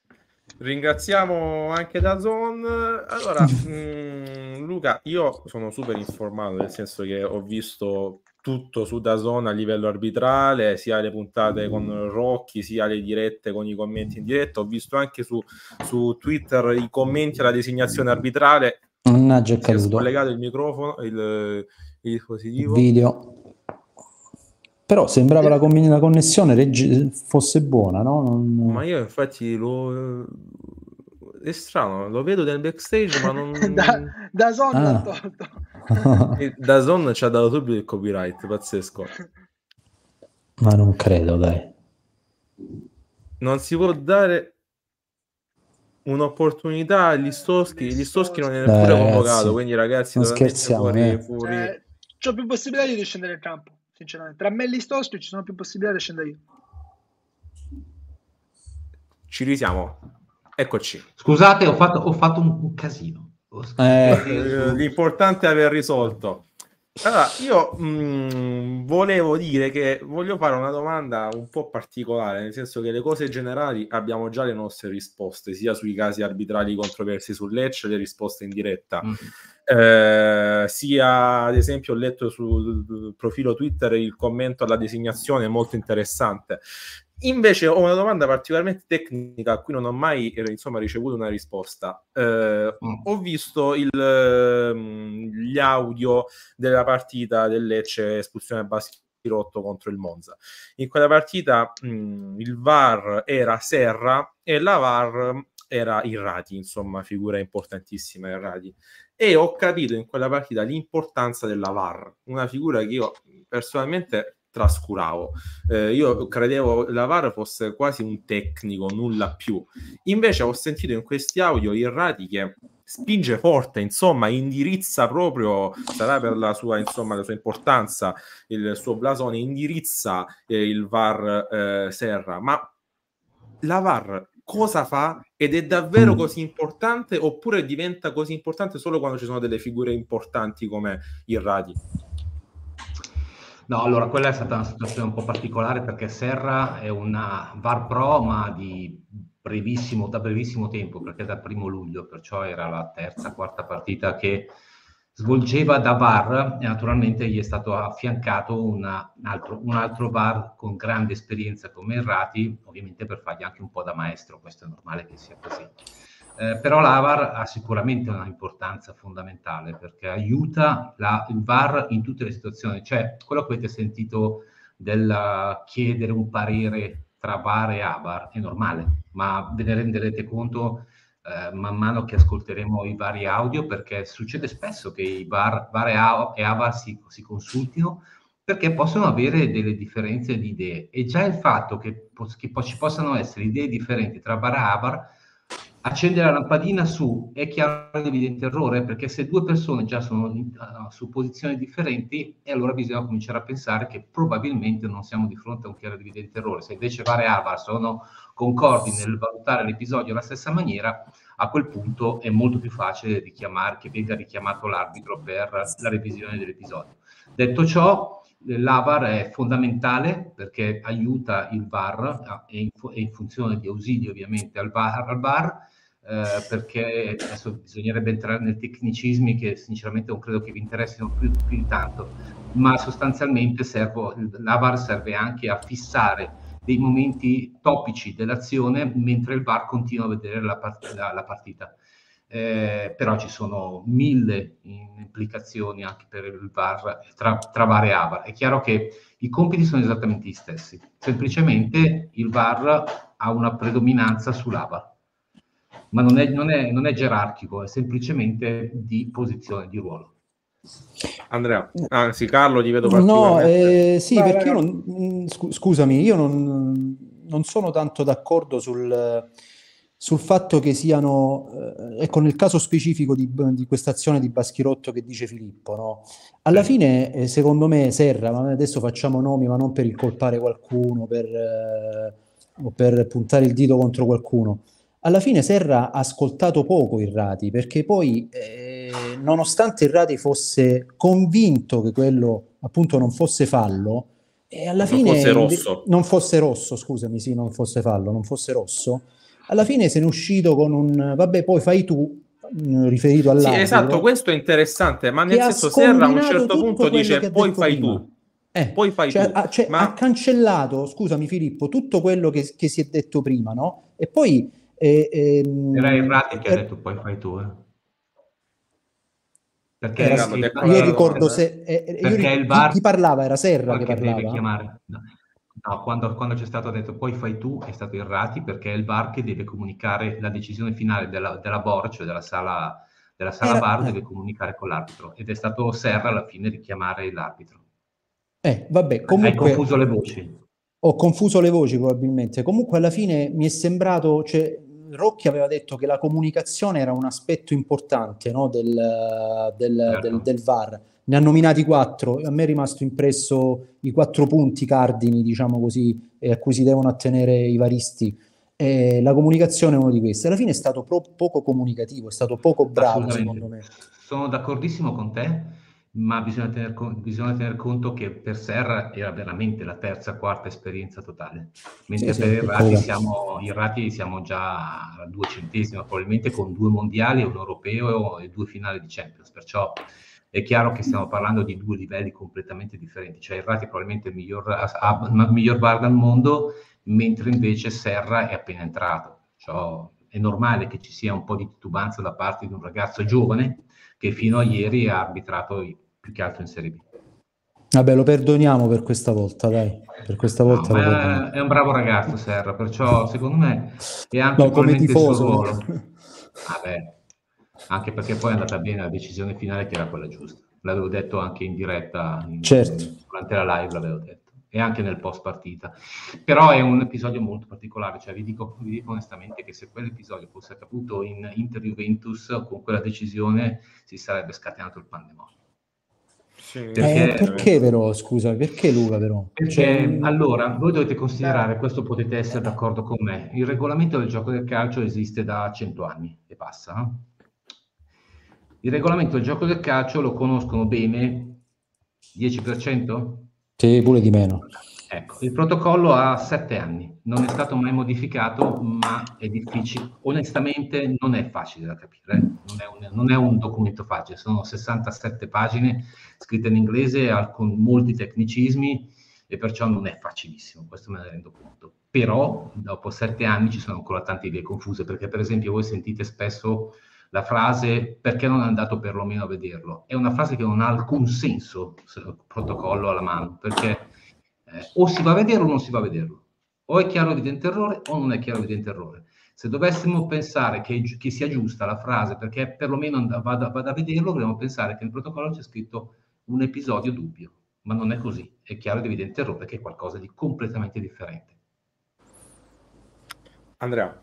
Speaker 2: Ringraziamo anche DAZN. Allora, mh, Luca, io sono super informato, nel senso che ho visto tutto su DAZN a livello arbitrale, sia le puntate con Rocchi, sia le dirette con i commenti in diretta. Ho visto anche su, su Twitter i commenti alla designazione arbitrale.
Speaker 3: Mannaggia, è
Speaker 2: Si è
Speaker 3: caduto
Speaker 2: scollegato il microfono, il, il
Speaker 3: il
Speaker 2: dispositivo.
Speaker 3: video. Però sembrava la, con- la connessione reggi- fosse buona, no? Non-
Speaker 2: Ma io infatti lo... è strano, lo vedo nel backstage, ma non...
Speaker 4: da, da Son
Speaker 3: Ah.
Speaker 4: l'ha tolto.
Speaker 2: E DAZN ci ha dato subito il copyright, pazzesco.
Speaker 3: Ma non credo, dai.
Speaker 2: Non si può dare un'opportunità agli Stoschi. Gli Stoschi non è
Speaker 3: Dai,
Speaker 2: neppure
Speaker 3: ragazzi,
Speaker 2: convocato, quindi ragazzi
Speaker 3: non
Speaker 2: totalmente
Speaker 3: scherziamo,
Speaker 2: fuori,
Speaker 3: eh.
Speaker 2: fuori.
Speaker 4: Cioè, c'ho più possibilità di scendere in campo, sinceramente. Tra me e gli Stoschi ci sono più possibilità di scendere io.
Speaker 2: Ci risiamo. Eccoci.
Speaker 6: Scusate, ho fatto, ho fatto un, un casino.
Speaker 3: Eh,
Speaker 2: Eh, L'importante è aver risolto. Allora, io mh, volevo dire che voglio fare una domanda un po' particolare, nel senso che le cose generali abbiamo già le nostre risposte, sia sui casi arbitrali controversi sul Lecce, le risposte in diretta,
Speaker 6: Mm.
Speaker 2: eh, sia ad esempio ho letto sul profilo Twitter il commento alla designazione molto interessante. Invece ho una domanda particolarmente tecnica a cui non ho mai eh, insomma ricevuto una risposta. Eh,
Speaker 6: Mm.
Speaker 2: Ho visto il, ehm, gli audio della partita del Lecce espulsione Basirotto contro il Monza. In quella partita mh, il V A R era Serra e la V A R era Irrati, insomma figura importantissima Irrati. E ho capito in quella partita l'importanza della V A R, una figura che io personalmente trascuravo. Eh, io credevo la V A R fosse quasi un tecnico, nulla più. Invece ho sentito in questi audio Irrati che spinge forte, insomma, indirizza proprio, sarà per la sua, insomma, la sua importanza, il suo blasone, indirizza eh, il V A R eh, Serra. Ma la V A R cosa fa? Ed è davvero così importante, oppure diventa così importante solo quando ci sono delle figure importanti come Irrati?
Speaker 6: No, allora quella è stata una situazione un po' particolare, perché Serra è una V A R Pro, ma di brevissimo, da brevissimo tempo, perché dal primo luglio, perciò era la terza, quarta partita che svolgeva da V A R, e naturalmente gli è stato affiancato una, un, altro, un altro V A R con grande esperienza come Irrati, ovviamente per fargli anche un po' da maestro, questo è normale che sia così. Eh, però la V A R ha sicuramente una importanza fondamentale, perché aiuta la, il V A R in tutte le situazioni. Cioè, quello che avete sentito del chiedere un parere tra V A R e A V A R è normale, ma ve ne renderete conto eh, man mano che ascolteremo i vari audio, perché succede spesso che i V A R, V A R e A V A R si, si consultino, perché possono avere delle differenze di idee, e già il fatto che, che poi ci possano essere idee differenti tra V A R e A V A R accende la lampadina su è chiaro un evidente errore, perché se due persone già sono in, uh, su posizioni differenti, e allora bisogna cominciare a pensare che probabilmente non siamo di fronte a un chiaro evidente errore. Se invece V A R e A V A R sono concordi nel valutare l'episodio alla stessa maniera, a quel punto è molto più facile richiamare, che venga richiamato l'arbitro per la revisione dell'episodio. Detto ciò, l'A V A R è fondamentale perché aiuta il V A R, è in, è in funzione di ausilio ovviamente al V A R, al V A R eh, perché adesso bisognerebbe entrare nei tecnicismi che sinceramente non credo che vi interessino più, più di tanto, ma sostanzialmente servo, l'A V A R serve anche a fissare dei momenti topici dell'azione mentre il V A R continua a vedere la, part- la, la partita. Eh, però ci sono mille implicazioni anche per il V A R tra, tra V A R e A V A R. È chiaro che i compiti sono esattamente gli stessi, semplicemente il V A R ha una predominanza sull'A V A R, ma non è, non è, non è gerarchico, è semplicemente di posizione, di ruolo.
Speaker 2: Andrea, anzi Carlo, ti vedo
Speaker 3: No,
Speaker 2: particolarmente...
Speaker 3: eh, sì,
Speaker 4: Vai,
Speaker 3: perché
Speaker 4: vai,
Speaker 3: io non, scu- scusami, io non, non sono tanto d'accordo sul, sul fatto che siano, eh, ecco, nel caso specifico di, di questa azione di Baschirotto che dice Filippo, no? Alla
Speaker 6: Sì.
Speaker 3: fine, eh, secondo me, Serra, ma adesso facciamo nomi, ma non per incolpare qualcuno, per, eh, o per puntare il dito contro qualcuno. Alla fine Serra ha ascoltato poco Irrati, perché poi, eh, nonostante Irrati fosse convinto che quello appunto non fosse fallo, e alla
Speaker 2: Non
Speaker 3: fine
Speaker 2: fosse
Speaker 3: inve-
Speaker 2: rosso.
Speaker 3: non fosse rosso, scusami, sì, non fosse fallo, non fosse rosso, alla fine se ne è uscito con un vabbè, poi fai tu, mh, riferito
Speaker 2: Sì,
Speaker 3: all'arbitro,
Speaker 2: esatto, questo è interessante, ma
Speaker 3: che
Speaker 2: nel
Speaker 3: ha
Speaker 2: senso Serra a un
Speaker 3: scombinato
Speaker 2: certo
Speaker 3: tutto
Speaker 2: punto
Speaker 3: quello
Speaker 2: dice
Speaker 3: che ha
Speaker 2: poi
Speaker 3: detto
Speaker 2: fai
Speaker 3: prima.
Speaker 2: tu,
Speaker 3: Eh,
Speaker 2: poi fai
Speaker 3: cioè,
Speaker 2: tu,
Speaker 3: ha, cioè,
Speaker 2: ma...
Speaker 3: ha cancellato, scusami Filippo, tutto quello che, che si è detto prima, no? E poi eh, ehm,
Speaker 6: Era Irrati che ha
Speaker 3: eh,
Speaker 6: detto poi fai tu, eh. Perché
Speaker 3: era,
Speaker 2: Carlo, ti è
Speaker 6: il,
Speaker 3: io
Speaker 2: quadrata la
Speaker 3: ricordo
Speaker 2: domanda?
Speaker 3: se eh, eh, io
Speaker 6: perché
Speaker 3: ri-
Speaker 6: il
Speaker 3: chi,
Speaker 6: V A R
Speaker 3: chi parlava? Era Serra che
Speaker 6: che deve
Speaker 3: parlava?
Speaker 6: chiamare. No, no, quando, quando c'è stato detto poi fai tu è stato Irrati, perché è il V A R che deve comunicare la decisione finale della, della B O R, cioè della sala, della sala
Speaker 3: Era,
Speaker 6: V A R,
Speaker 3: eh.
Speaker 6: deve comunicare con l'arbitro, ed è stato Serra alla fine richiamare l'arbitro.
Speaker 3: Eh, vabbè,
Speaker 6: Hai
Speaker 3: comunque
Speaker 6: confuso le voci.
Speaker 3: ho confuso le voci probabilmente. Comunque alla fine mi è sembrato, cioè, Rocchi aveva detto che la comunicazione era un aspetto importante, no, del, del,
Speaker 6: Certo.
Speaker 3: del, del V A R. Ne ha nominati quattro, a me è rimasto impresso i quattro punti cardini, diciamo così, eh, a cui si devono attenere i varisti. E la comunicazione è uno di questi. Alla fine è stato pro- poco comunicativo, è stato poco bravo, secondo me.
Speaker 6: Sono d'accordissimo con te, ma bisogna tener, con- bisogna tener conto che per Serra era veramente la terza, quarta esperienza totale, mentre
Speaker 3: Sì,
Speaker 6: per
Speaker 3: sì,
Speaker 6: Irrati
Speaker 3: ecco.
Speaker 6: siamo, Irrati siamo già alla duecentesima, probabilmente con due mondiali, un europeo e due finali di Champions, perciò è chiaro che stiamo parlando di due livelli completamente differenti. Cioè Irrati è probabilmente il miglior, ha il miglior V A R del mondo, mentre invece Serra è appena entrato. Cioè, è normale che ci sia un po' di titubanza da parte di un ragazzo giovane che fino a ieri ha arbitrato più che altro in Serie B.
Speaker 3: Vabbè, lo perdoniamo per questa volta, dai. Per questa
Speaker 6: No,
Speaker 3: volta lo
Speaker 6: ma
Speaker 3: perdoniamo.
Speaker 6: è un bravo ragazzo Serra, perciò secondo me è anche
Speaker 3: No, come
Speaker 6: probabilmente il suo
Speaker 3: tifoso.
Speaker 6: ruolo. Vabbè, anche perché poi è andata bene la decisione finale che era quella giusta. L'avevo detto anche in diretta, in,
Speaker 3: Certo.
Speaker 6: durante la live l'avevo detto. e anche nel post partita. Però è un episodio molto particolare, cioè vi dico, vi dico onestamente che se quell'episodio fosse accaduto in Inter-Juventus, con quella decisione si sarebbe scatenato il pandemonio.
Speaker 2: Sì,
Speaker 3: perché, eh, perché però, scusa, perché Luca però?
Speaker 6: Perché cioè, allora, voi dovete considerare, questo potete essere d'accordo con me, il regolamento del gioco del calcio esiste da cento anni e passa, no? Il regolamento del gioco del calcio lo conoscono bene dieci per cento?
Speaker 3: Sì, pure di meno.
Speaker 6: Ecco, il protocollo ha sette anni, non è stato mai modificato, ma è difficile, onestamente non è facile da capire, non è un, non è un documento facile, sono sessantasette pagine scritte in inglese con molti tecnicismi e perciò non è facilissimo, questo me ne rendo conto. Però dopo sette anni ci sono ancora tante idee confuse, perché per esempio voi sentite spesso la frase perché non è andato perlomeno a vederlo, è una frase che non ha alcun senso, il protocollo alla mano, perché Eh, o si va a vederlo o non si va a vederlo, o è chiaro evidente errore o non è chiaro evidente errore. Se dovessimo pensare che, che sia giusta la frase perché perlomeno vada, vada a vederlo, dovremmo pensare che nel protocollo c'è scritto un episodio dubbio, ma non è così, è chiaro ed evidente errore che è qualcosa di completamente differente.
Speaker 2: Andrea.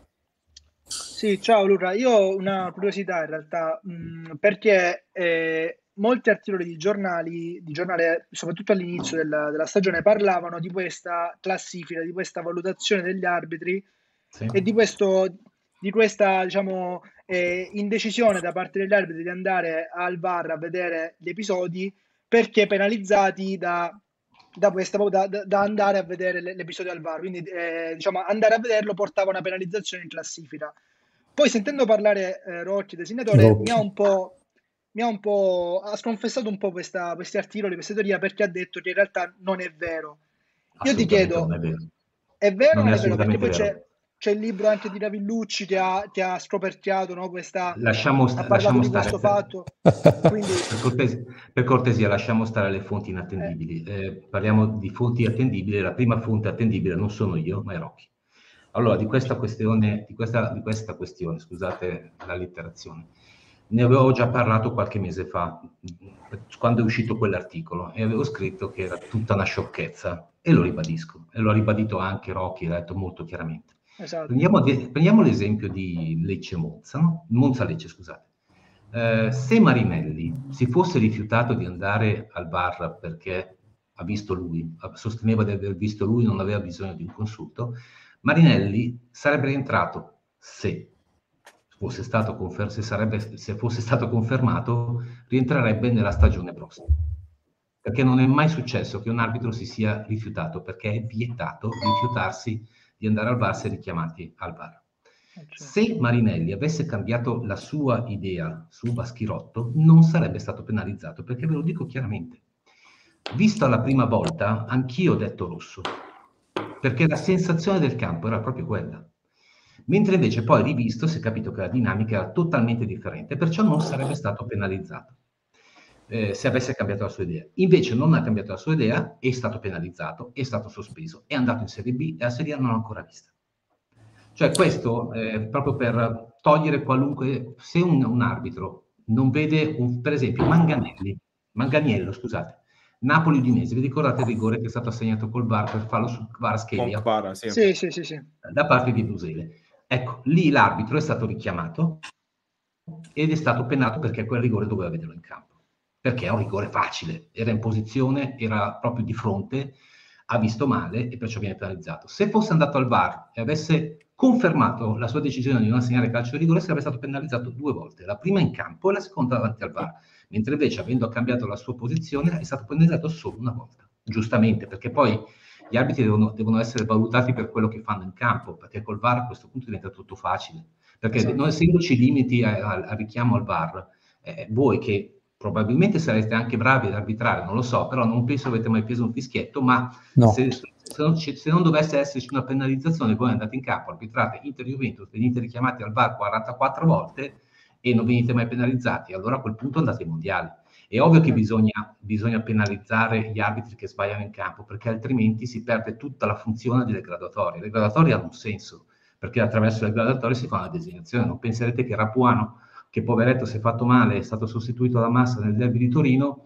Speaker 4: Sì, ciao Luca, io ho una curiosità in realtà, mh, perché eh, molti articoli di giornali, di giornale, soprattutto all'inizio della, della stagione, parlavano di questa classifica, di questa valutazione degli arbitri sì. e di, questo, di questa diciamo, eh, indecisione da parte degli arbitri di andare al V A R a vedere gli episodi perché penalizzati da, da, questa, da, da andare a vedere l'episodio al V A R. Quindi eh, diciamo, andare a vederlo portava una penalizzazione in classifica. Poi sentendo parlare eh, Rocchi, designatore, Rocchi. mi ha un po'... mi ha un po' ha sconfessato un po' questa, questi articoli, questa teoria, perché ha detto che in realtà non è vero. Io ti chiedo,
Speaker 6: non è vero,
Speaker 4: è vero o non
Speaker 6: è
Speaker 4: è vero? Perché poi
Speaker 6: vero.
Speaker 4: c'è, c'è il libro anche di Ravillucci che ha, che ha scoperchiato, no, questa,
Speaker 6: lasciamo sta,
Speaker 4: ha parlato
Speaker 6: lasciamo
Speaker 4: di
Speaker 6: stare,
Speaker 4: questo
Speaker 6: per,
Speaker 4: fatto. Quindi,
Speaker 6: per, cortesia, per cortesia lasciamo stare le fonti inattendibili. Eh. Eh, parliamo di fonti attendibili, la prima fonte attendibile non sono io, ma è Rocchi. Allora, di questa questione, di questa, di questa questione, scusate l'allitterazione, ne avevo già parlato qualche mese fa, quando è uscito quell'articolo, e avevo scritto che era tutta una sciocchezza, e lo ribadisco, e l'ho ribadito anche Rocchi, l'ha detto molto chiaramente.
Speaker 4: Esatto.
Speaker 6: Prendiamo, prendiamo l'esempio di Lecce-Monza, no? Monza-Lecce, scusate. Eh, se Marinelli si fosse rifiutato di andare al V A R perché ha visto lui, sosteneva di aver visto lui, non aveva bisogno di un consulto, Marinelli sarebbe rientrato, se fosse stato confer- se, sarebbe, se fosse stato confermato, rientrerebbe nella stagione prossima. Perché non è mai successo che un arbitro si sia rifiutato, perché è vietato rifiutarsi di andare al V A R se richiamati al V A R. Se Marinelli avesse cambiato la sua idea su Baschirotto, non sarebbe stato penalizzato, perché ve lo dico chiaramente. Visto la prima volta, anch'io ho detto rosso, perché la sensazione del campo era proprio quella. Mentre invece poi rivisto si è capito che la dinamica era totalmente differente, perciò non sarebbe stato penalizzato eh, se avesse cambiato la sua idea. Invece non ha cambiato la sua idea, è stato penalizzato, è stato sospeso, è andato in Serie B e la Serie A non l'ha ancora vista. Cioè questo eh, proprio per togliere qualunque... Se un, un arbitro non vede, un, per esempio, Manganelli, Manganiello, scusate, Napoli-Udinese, vi ricordate il rigore che è stato assegnato col V A R per farlo su Kvaratskhelia?
Speaker 2: Sì.
Speaker 4: Sì, sì, sì, sì.
Speaker 6: Da parte di Brusele. Ecco, lì l'arbitro è stato richiamato ed è stato penato perché quel rigore doveva vederlo in campo. Perché è un rigore facile, era in posizione, era proprio di fronte, ha visto male e perciò viene penalizzato. Se fosse andato al V A R e avesse confermato la sua decisione di non assegnare calcio di rigore, sarebbe stato penalizzato due volte, la prima in campo e la seconda davanti al V A R. Mentre invece, avendo cambiato la sua posizione, è stato penalizzato solo una volta. Giustamente, perché poi gli arbitri devono, devono essere valutati per quello che fanno in campo, perché col V A R a questo punto diventa tutto facile. Perché esatto. Non essendoci limiti al richiamo al V A R, eh, voi che probabilmente sarete anche bravi ad arbitrare, non lo so, però non penso avete mai preso un fischietto, ma
Speaker 3: no.
Speaker 6: se, se, non, se non dovesse esserci una penalizzazione, voi andate in campo, arbitrate Inter-Juventus, venite richiamati al V A R quarantaquattro volte e non venite mai penalizzati, allora a quel punto andate ai mondiali. È ovvio che bisogna, bisogna penalizzare gli arbitri che sbagliano in campo, perché altrimenti si perde tutta la funzione delle graduatorie. Le graduatorie hanno un senso, perché attraverso le graduatorie si fa una designazione. Non penserete che Rapuano, che poveretto si è fatto male, è stato sostituito da Massa nel derby di Torino,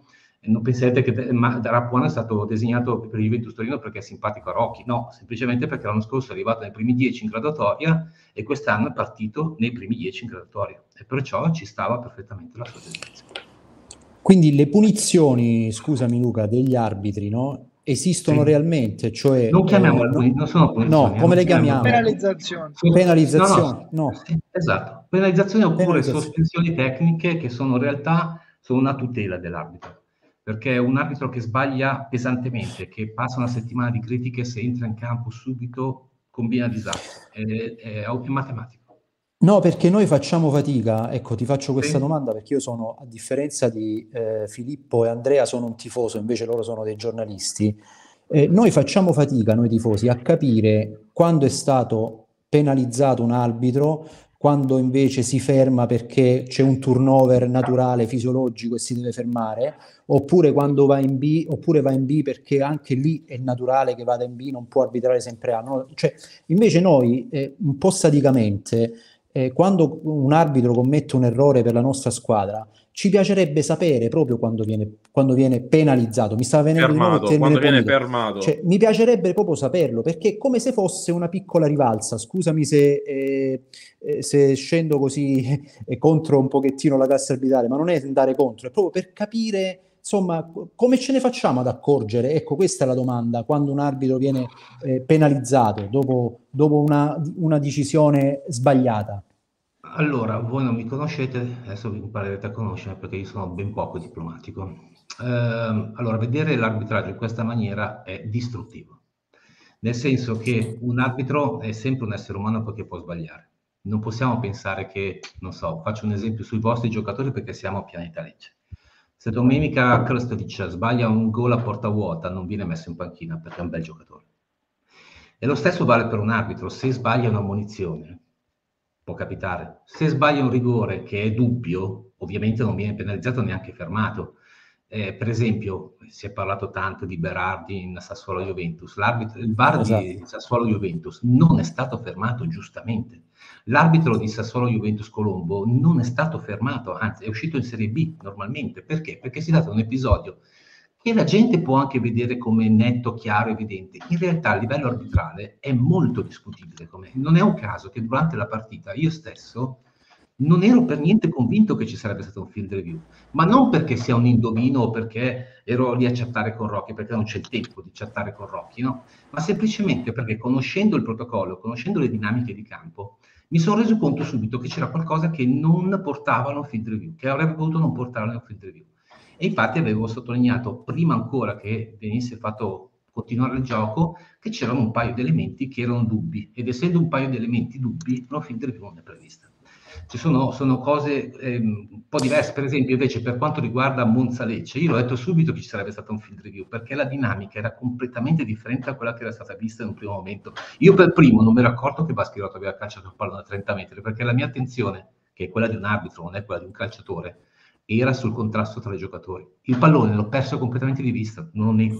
Speaker 6: non pensate che ma, Rapuano è stato designato per Juventus Torino perché è simpatico a Rocchi, no, semplicemente perché l'anno scorso è arrivato nei primi dieci in graduatoria e quest'anno è partito nei primi dieci in graduatoria e perciò ci stava perfettamente la sua designazione.
Speaker 3: Quindi le punizioni, scusami Luca, degli arbitri, no? Esistono
Speaker 6: Sì.
Speaker 3: realmente, cioè
Speaker 6: non chiamiamole
Speaker 3: eh,
Speaker 6: puni- non sono punizioni,
Speaker 3: no, come
Speaker 6: eh,
Speaker 3: le chiamiamo?
Speaker 4: Penalizzazioni.
Speaker 3: Penalizzazioni, no,
Speaker 6: no, no, sì, esatto, penalizzazioni oppure
Speaker 3: Penalizzazioni.
Speaker 6: sospensioni tecniche che sono in realtà sono una tutela dell'arbitro, perché un arbitro che sbaglia pesantemente, che passa una settimana di critiche, se entra in campo subito combina disastro, è, è, è matematico.
Speaker 3: No, perché noi facciamo fatica, ecco, ti faccio questa
Speaker 6: Sì.
Speaker 3: domanda perché io sono, a differenza di eh, Filippo e Andrea, sono un tifoso, invece loro sono dei giornalisti. Eh, noi facciamo fatica, noi tifosi, a capire quando è stato penalizzato un arbitro, quando invece si ferma perché c'è un turnover naturale, fisiologico e si deve fermare, oppure quando va in B, oppure va in B perché anche lì è naturale che vada in B, non può arbitrare sempre A. No? Cioè, invece noi, eh, un po' sadicamente, Eh, quando un arbitro commette un errore per la nostra squadra, ci piacerebbe sapere proprio quando viene, quando viene penalizzato. Mi stava venendo di nuovo il
Speaker 2: Fermato,
Speaker 3: termine
Speaker 2: quando viene
Speaker 3: punito.
Speaker 2: fermato.
Speaker 3: Cioè, mi piacerebbe proprio saperlo, perché è come se fosse una piccola rivalsa. Scusami se, eh, eh, se scendo così eh, contro un pochettino la classe arbitrale, ma non è andare contro, è proprio per capire, insomma, come ce ne facciamo ad accorgere? Ecco, questa è la domanda, quando un arbitro viene eh, penalizzato dopo, dopo una, una decisione sbagliata.
Speaker 6: Allora, voi non mi conoscete, adesso vi imparerete a conoscere perché io sono ben poco diplomatico. Ehm, allora, vedere l'arbitraggio in questa maniera è distruttivo, nel senso che un arbitro è sempre un essere umano perché può sbagliare. Non possiamo pensare che, non so, faccio un esempio sui vostri giocatori perché siamo a pianeta Lecce. Se domenica Krstovic sbaglia un gol a porta vuota, non viene messo in panchina perché è un bel giocatore. E lo stesso vale per un arbitro, se sbaglia una ammonizione, può capitare. Se sbaglia un rigore che è dubbio, ovviamente non viene penalizzato neanche fermato. Eh, per esempio, si è parlato tanto di Berardi in Sassuolo-Juventus. L'arbitro, il V A R
Speaker 3: Esatto.
Speaker 6: di Sassuolo-Juventus non è stato fermato giustamente. L'arbitro di Sassuolo-Juventus-Colombo non è stato fermato, anzi è uscito in Serie B normalmente. Perché? Perché si è dato un episodio che la gente può anche vedere come netto, chiaro, evidente. In realtà a livello arbitrale è molto discutibile. Com'è. Non è un caso che durante la partita io stesso non ero per niente convinto che ci sarebbe stato un field review, ma non perché sia un indovino o perché ero lì a chattare con Rocchi, perché non c'è il tempo di chattare con Rocchi, no? Ma semplicemente perché conoscendo il protocollo, conoscendo le dinamiche di campo, mi sono reso conto subito che c'era qualcosa che non portava a un field review, che avrebbe potuto non portare a un field review. E infatti avevo sottolineato, prima ancora che venisse fatto continuare il gioco, che c'erano un paio di elementi che erano dubbi, ed essendo un paio di elementi dubbi, una field review non è prevista. Ci sono, sono cose eh, un po' diverse, per esempio invece per quanto riguarda Monza-Lecce, io l'ho detto subito che ci sarebbe stato un field review, perché la dinamica era completamente differente da quella che era stata vista in un primo momento. Io per primo non mi ero accorto che Baschirotto aveva calciato il pallone a trenta metri, perché la mia attenzione, che è quella di un arbitro, non è quella di un calciatore, era sul contrasto tra i giocatori. Il pallone l'ho perso completamente di vista, non lo nego.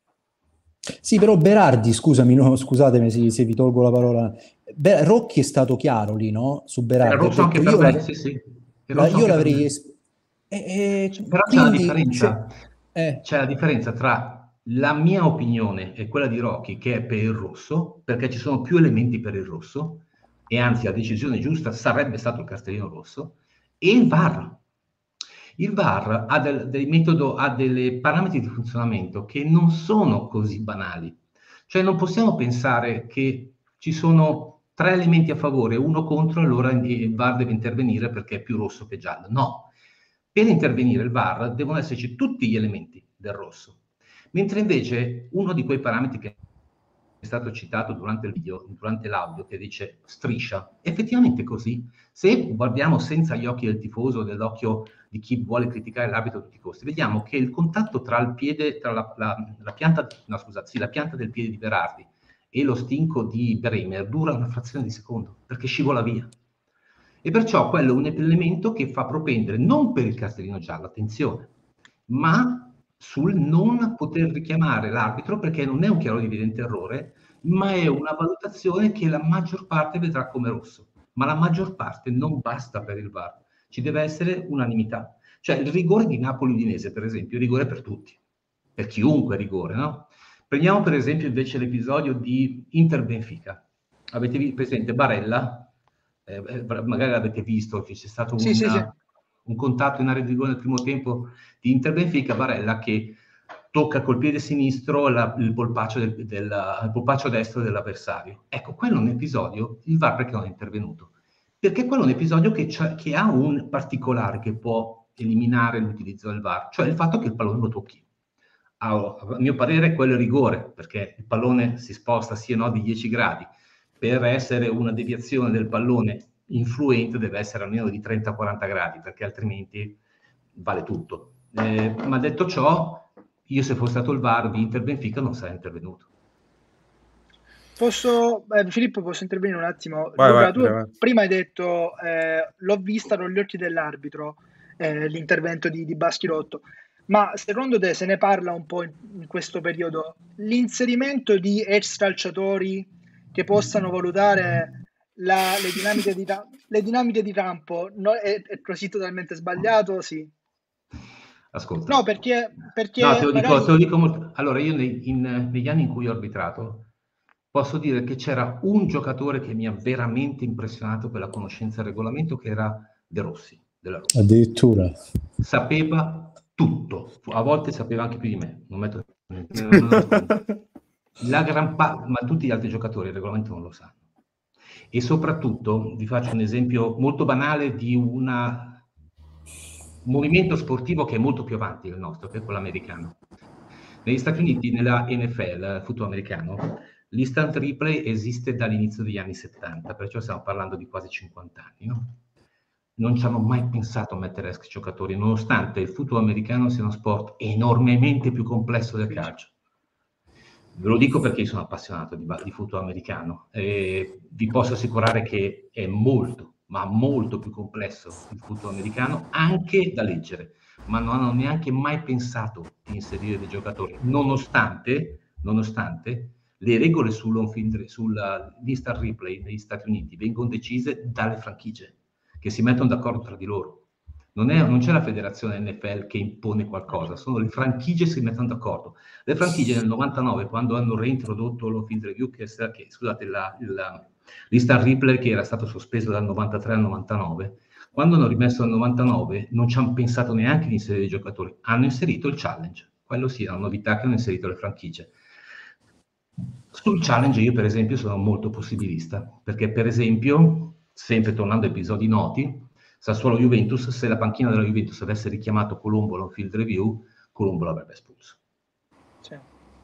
Speaker 3: Sì, però Berardi, scusami, no, scusatemi se, se vi tolgo la parola. Beh, Rocchi è stato chiaro lì, no? Su Berardi.
Speaker 6: Era rosso anche per me, sì, sì.
Speaker 3: La, io l'avrei... Es- e, e,
Speaker 6: però
Speaker 3: quindi,
Speaker 6: c'è la differenza.
Speaker 3: C'è, eh.
Speaker 6: c'è la differenza tra la mia opinione e quella di Rocchi, che è per il rosso, perché ci sono più elementi per il rosso, e anzi la decisione giusta sarebbe stato il cartellino rosso, e il V A R. Il V A R ha del, del metodo, ha dei parametri di funzionamento che non sono così banali. Cioè non possiamo pensare che ci sono tre elementi a favore, uno contro, allora il V A R deve intervenire perché è più rosso che giallo. No, per intervenire il V A R devono esserci tutti gli elementi del rosso. Mentre invece uno di quei parametri che è stato citato durante il video, durante l'audio, che dice striscia, effettivamente è così. Se guardiamo senza gli occhi del tifoso, dell'occhio di chi vuole criticare l'arbitro a tutti i costi, vediamo che il contatto tra il piede, tra la, la, la pianta, no scusate, sì, la pianta del piede di Berardi e lo stinco di Bremer dura una frazione di secondo, perché scivola via. E perciò quello è un elemento che fa propendere non per il cartellino giallo, attenzione, ma sul non poter richiamare l'arbitro perché non è un chiaro ed evidente errore, ma è una valutazione che la maggior parte vedrà come rosso. Ma la maggior parte non basta per il V A R, ci deve essere unanimità. Cioè il rigore di Napoli-Udinese, per esempio, il rigore per tutti, per chiunque rigore, no? Prendiamo per esempio invece l'episodio di Inter-Benfica. Avete visto, presente Barella? Eh, magari l'avete visto, che c'è stato
Speaker 4: Sì,
Speaker 6: una,
Speaker 4: sì, sì.
Speaker 6: un contatto in area di rigore nel primo tempo di Inter-Benfica, Barella che tocca col piede sinistro la, il, polpaccio del, del, il polpaccio destro dell'avversario. Ecco, quello è un episodio, il V A R perché non è intervenuto? Perché quello è un episodio che, che ha un particolare che può eliminare l'utilizzo del V A R, cioè il fatto che il pallone lo tocchi. A, a mio parere quello è rigore, perché il pallone si sposta sì o no di dieci gradi. Per essere una deviazione del pallone influente deve essere almeno di trenta quaranta gradi, perché altrimenti vale tutto. Eh, ma detto ciò, io se fosse stato il V A R di Inter-Benfica non sarei intervenuto.
Speaker 4: Posso, eh, Filippo, posso intervenire un attimo?
Speaker 2: Vai,
Speaker 4: Luca,
Speaker 2: vai,
Speaker 4: tu
Speaker 2: vai.
Speaker 4: prima hai detto, eh, l'ho vista con gli occhi dell'arbitro, eh, l'intervento di, di Baschirotto, ma secondo te se ne parla un po' in, in questo periodo, l'inserimento di ex calciatori che possano valutare la, le, dinamiche di, le dinamiche di campo no, è, è così totalmente sbagliato? Sì.
Speaker 6: Ascolta.
Speaker 4: No, perché, perché
Speaker 6: no, te lo
Speaker 4: magari...
Speaker 6: dico, te lo dico molto. Allora, io nei, in, negli anni in cui ho arbitrato, posso dire che c'era un giocatore che mi ha veramente impressionato per la conoscenza del regolamento, che era De Rossi, della Roma.
Speaker 3: Addirittura.
Speaker 6: Sapeva tutto, a volte sapeva anche più di me, non metto non la gran parte, ma tutti gli altri giocatori il regolamento non lo sanno. E soprattutto, vi faccio un esempio molto banale di una un movimento sportivo che è molto più avanti del nostro, che è quello americano. Negli Stati Uniti, nella N F L, il football americano, l'instant replay esiste dall'inizio degli anni settanta, perciò stiamo parlando di quasi cinquanta anni, no? Non ci hanno mai pensato a mettere ex giocatori, nonostante il football americano sia uno sport enormemente più complesso del calcio. Ve lo dico perché io sono appassionato di, di football americano e vi posso assicurare che è molto, ma molto più complesso il football americano, anche da leggere, ma non hanno neanche mai pensato di inserire dei giocatori, nonostante, nonostante le regole sull'instant replay negli Stati Uniti vengono decise dalle franchigie, che si mettono d'accordo tra di loro. Non, è, non c'è la federazione N F L che impone qualcosa, sono le franchigie che si mettono d'accordo. Le franchigie nel novantanove, quando hanno reintrodotto lo field review, che, che scusate, la, la, l'instant replay che era stato sospeso dal novantatré al novantanove, quando hanno rimesso al novantanove non ci hanno pensato neanche di inserire i giocatori, hanno inserito il challenge, quello sì, è una novità che hanno inserito le franchigie. Sul challenge io per esempio sono molto possibilista, perché per esempio, sempre tornando a episodi noti, Sassuolo-Juventus, se la panchina della Juventus avesse richiamato Colombo allo field review, Colombo l'avrebbe espulso.
Speaker 4: Sì.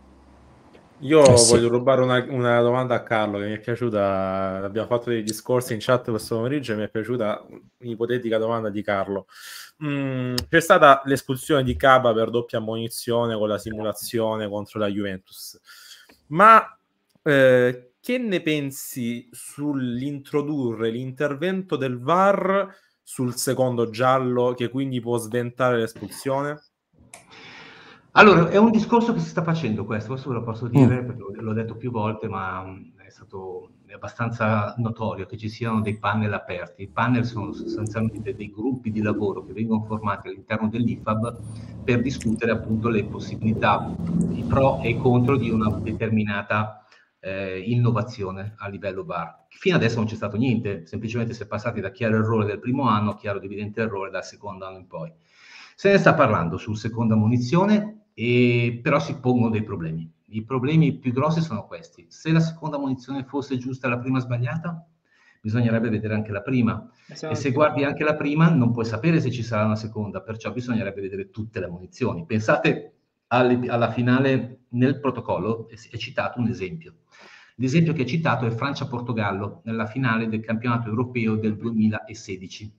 Speaker 2: Io
Speaker 3: eh sì.
Speaker 2: voglio rubare una, una domanda a Carlo, che mi è piaciuta, abbiamo fatto dei discorsi in chat questo pomeriggio e mi è piaciuta un'ipotetica domanda di Carlo. Mm, c'è stata l'espulsione di Caba per doppia ammonizione con la simulazione contro la Juventus, ma eh, che ne pensi sull'introdurre l'intervento del V A R sul secondo giallo, che quindi può sventare l'espulsione?
Speaker 6: Allora, è un discorso che si sta facendo questo, questo ve lo posso dire, mm. perché l'ho detto più volte, ma è stato è abbastanza notorio che ci siano dei panel aperti. I panel sono sostanzialmente dei gruppi di lavoro che vengono formati all'interno dell'I F A B per discutere appunto le possibilità, i pro e i contro di una determinata eh, innovazione a livello V A R. Fino adesso non c'è stato niente, semplicemente si è passati da chiaro errore del primo anno a chiaro ed evidente errore dal secondo anno in poi. Se ne sta parlando sul seconda munizione, e però si pongono dei problemi. I problemi più grossi sono questi: se la seconda munizione fosse giusta e la prima sbagliata, bisognerebbe vedere anche la prima. Esatto. E se guardi anche la prima non puoi sapere se ci sarà una seconda, perciò bisognerebbe vedere tutte le munizioni. Pensate alle, alla finale, nel protocollo è citato un esempio. L'esempio che è citato è Francia-Portogallo nella finale del campionato europeo del duemilasedici.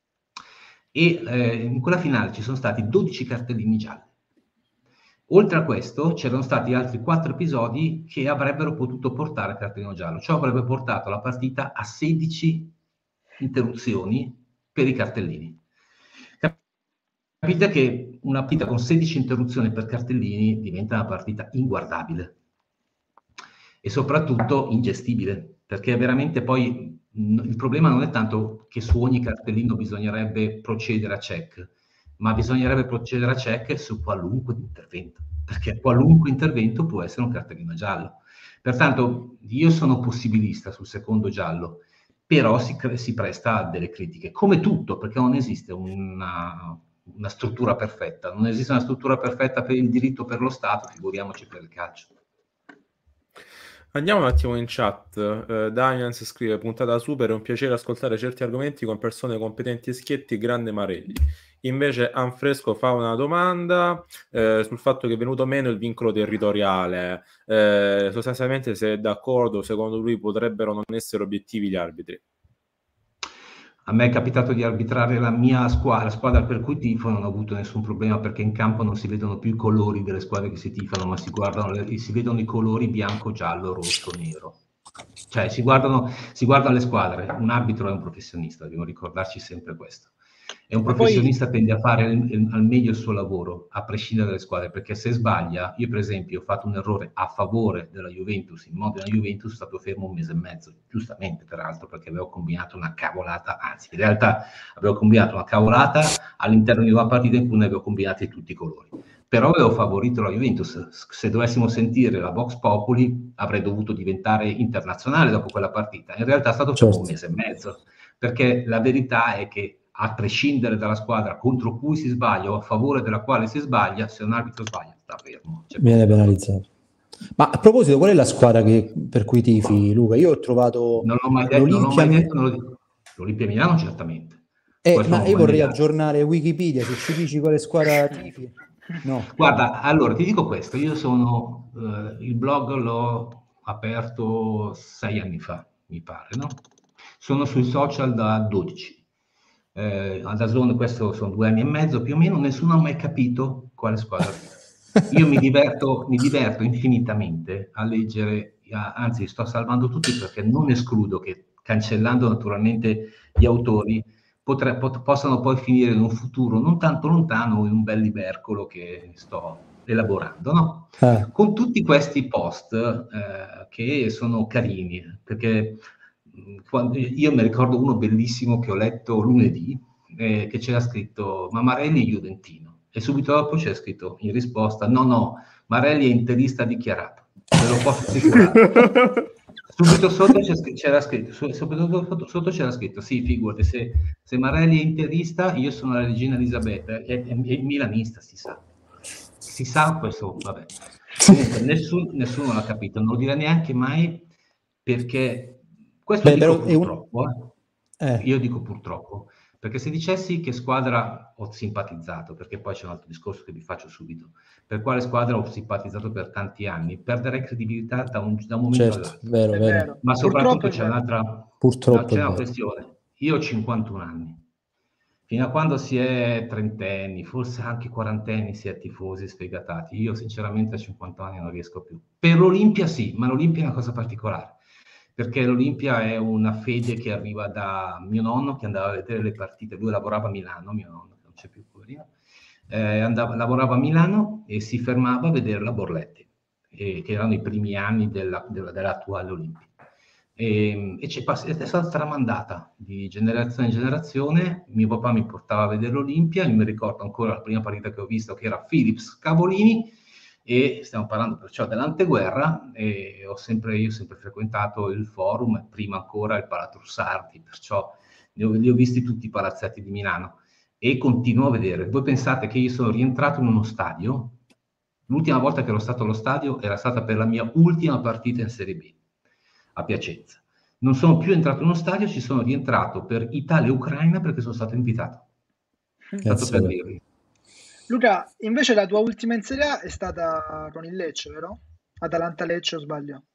Speaker 6: E eh, in quella finale ci sono stati dodici cartellini gialli. Oltre a questo c'erano stati altri quattro episodi che avrebbero potuto portare cartellino giallo, ciò avrebbe portato la partita a sedici interruzioni per i cartellini. Capite che una partita con sedici interruzioni per cartellini diventa una partita inguardabile e soprattutto ingestibile, perché veramente poi il problema non è tanto che su ogni cartellino bisognerebbe procedere a check, ma bisognerebbe procedere a check su qualunque intervento, perché qualunque intervento può essere un cartellino giallo. Pertanto io sono possibilista sul secondo giallo, però si, si presta a delle critiche, come tutto, perché non esiste una, una struttura perfetta, non esiste una struttura perfetta per il diritto per lo Stato, figuriamoci per il calcio.
Speaker 2: Andiamo un attimo in chat. uh, Daniels scrive: puntata super, è un piacere ascoltare certi argomenti con persone competenti e schietti, grande Marelli. Invece Anfresco fa una domanda eh, sul fatto che è venuto meno il vincolo territoriale, eh, sostanzialmente se è d'accordo, secondo lui potrebbero non essere obiettivi gli arbitri.
Speaker 6: A me è capitato di arbitrare la mia squadra, la squadra per cui tifo, non ho avuto nessun problema perché in campo non si vedono più i colori delle squadre che si tifano, ma si guardano, le, si vedono i colori bianco, giallo, rosso, nero. Cioè si guardano, si guardano le squadre. Un arbitro è un professionista, dobbiamo ricordarci sempre questo. E un professionista poi tende a fare al meglio il suo lavoro, a prescindere dalle squadre, perché se sbaglia, io per esempio ho fatto un errore a favore della Juventus, in modo che la Juventus è stato fermo un mese e mezzo, giustamente peraltro, perché avevo combinato una cavolata, anzi in realtà avevo combinato una cavolata all'interno di una partita in cui ne avevo combinati tutti i colori. Però avevo favorito la Juventus. Se dovessimo sentire la Vox Populi avrei dovuto diventare internazionale dopo quella partita. In realtà è stato certo. un mese e mezzo, perché la verità è che a prescindere dalla squadra contro cui si sbaglia o a favore della quale si sbaglia, se un arbitro sbaglia sta fermo. Cioè,
Speaker 3: viene penalizzato. Ma a proposito, qual è la squadra che, per cui tifi, Luca? Io ho trovato
Speaker 6: non l'ho mai detto, non l'ho mai detto, non lo dico. L'Olimpia Milano certamente.
Speaker 3: Eh, ma io vorrei aggiornare Wikipedia, se ci dici quale squadra tifi. No.
Speaker 6: Guarda, allora ti dico questo, io sono eh, il blog l'ho aperto sei anni fa, mi pare, no? Sono sui social da dodici. Eh, ad Azone questo sono due anni e mezzo più o meno, nessuno ha mai capito quale squadra io mi diverto, mi diverto infinitamente a leggere, a, anzi sto salvando tutti perché non escludo che cancellando naturalmente gli autori potre, pot, possano poi finire in un futuro non tanto lontano in un bel libercolo che sto elaborando, no? Eh. Con tutti questi post eh, che sono carini, perché quando, io mi ricordo uno bellissimo che ho letto lunedì, eh, che c'era scritto ma Marelli è juventino, e subito dopo c'era scritto in risposta no no, Marelli è interista dichiarato, ve lo posso assicurare. Subito sotto c'era scritto, subito sotto c'era scritto sì, figurati, se, se Marelli è interista io sono la regina Elisabetta, è, è, è milanista, si sa si sa questo, vabbè. Comunque, nessun, nessuno l'ha capito, non lo dirà neanche mai, perché questo Beh, dico purtroppo, un... eh. io dico purtroppo, perché se dicessi che squadra ho simpatizzato, perché poi c'è un altro discorso che vi faccio subito, per quale squadra ho simpatizzato per tanti anni, perderei credibilità da un, da un momento
Speaker 3: certo,
Speaker 6: all'altro.
Speaker 3: Vero, vero.
Speaker 6: Ma soprattutto c'è un'altra
Speaker 3: purtroppo
Speaker 6: c'è una questione, io ho cinquantuno anni, fino a quando si è trentenni, forse anche quarantenni, si è tifosi sfegatati, io sinceramente a cinquanta anni non riesco più. Per l'Olimpia sì, ma l'Olimpia è una cosa particolare, perché l'Olimpia è una fede che arriva da mio nonno che andava a vedere le partite, lui lavorava a Milano, mio nonno che non c'è più poverino, eh, andava, lavorava a Milano e si fermava a vedere la Borletti, eh, che erano i primi anni della, della, dell'attuale Olimpia. E, e c'è, è stata tramandata di generazione in generazione. Mio papà mi portava a vedere l'Olimpia, io mi ricordo ancora la prima partita che ho visto che era Philips Cavolini, e stiamo parlando perciò dell'anteguerra, e ho sempre, io ho sempre frequentato il forum, prima ancora il Palatrussardi, perciò li ho, li ho visti tutti i palazzetti di Milano e continuo a vedere. Voi pensate che io sono rientrato in uno stadio, l'ultima volta che ero stato allo stadio era stata per la mia ultima partita in Serie B a Piacenza. Non sono più entrato in uno stadio, ci sono rientrato per Italia e Ucraina perché sono stato invitato. Tanto per dirvi.
Speaker 4: Luca, invece la tua ultima in Serie A è stata con il Lecce, vero? Atalanta-Lecce o sbaglio?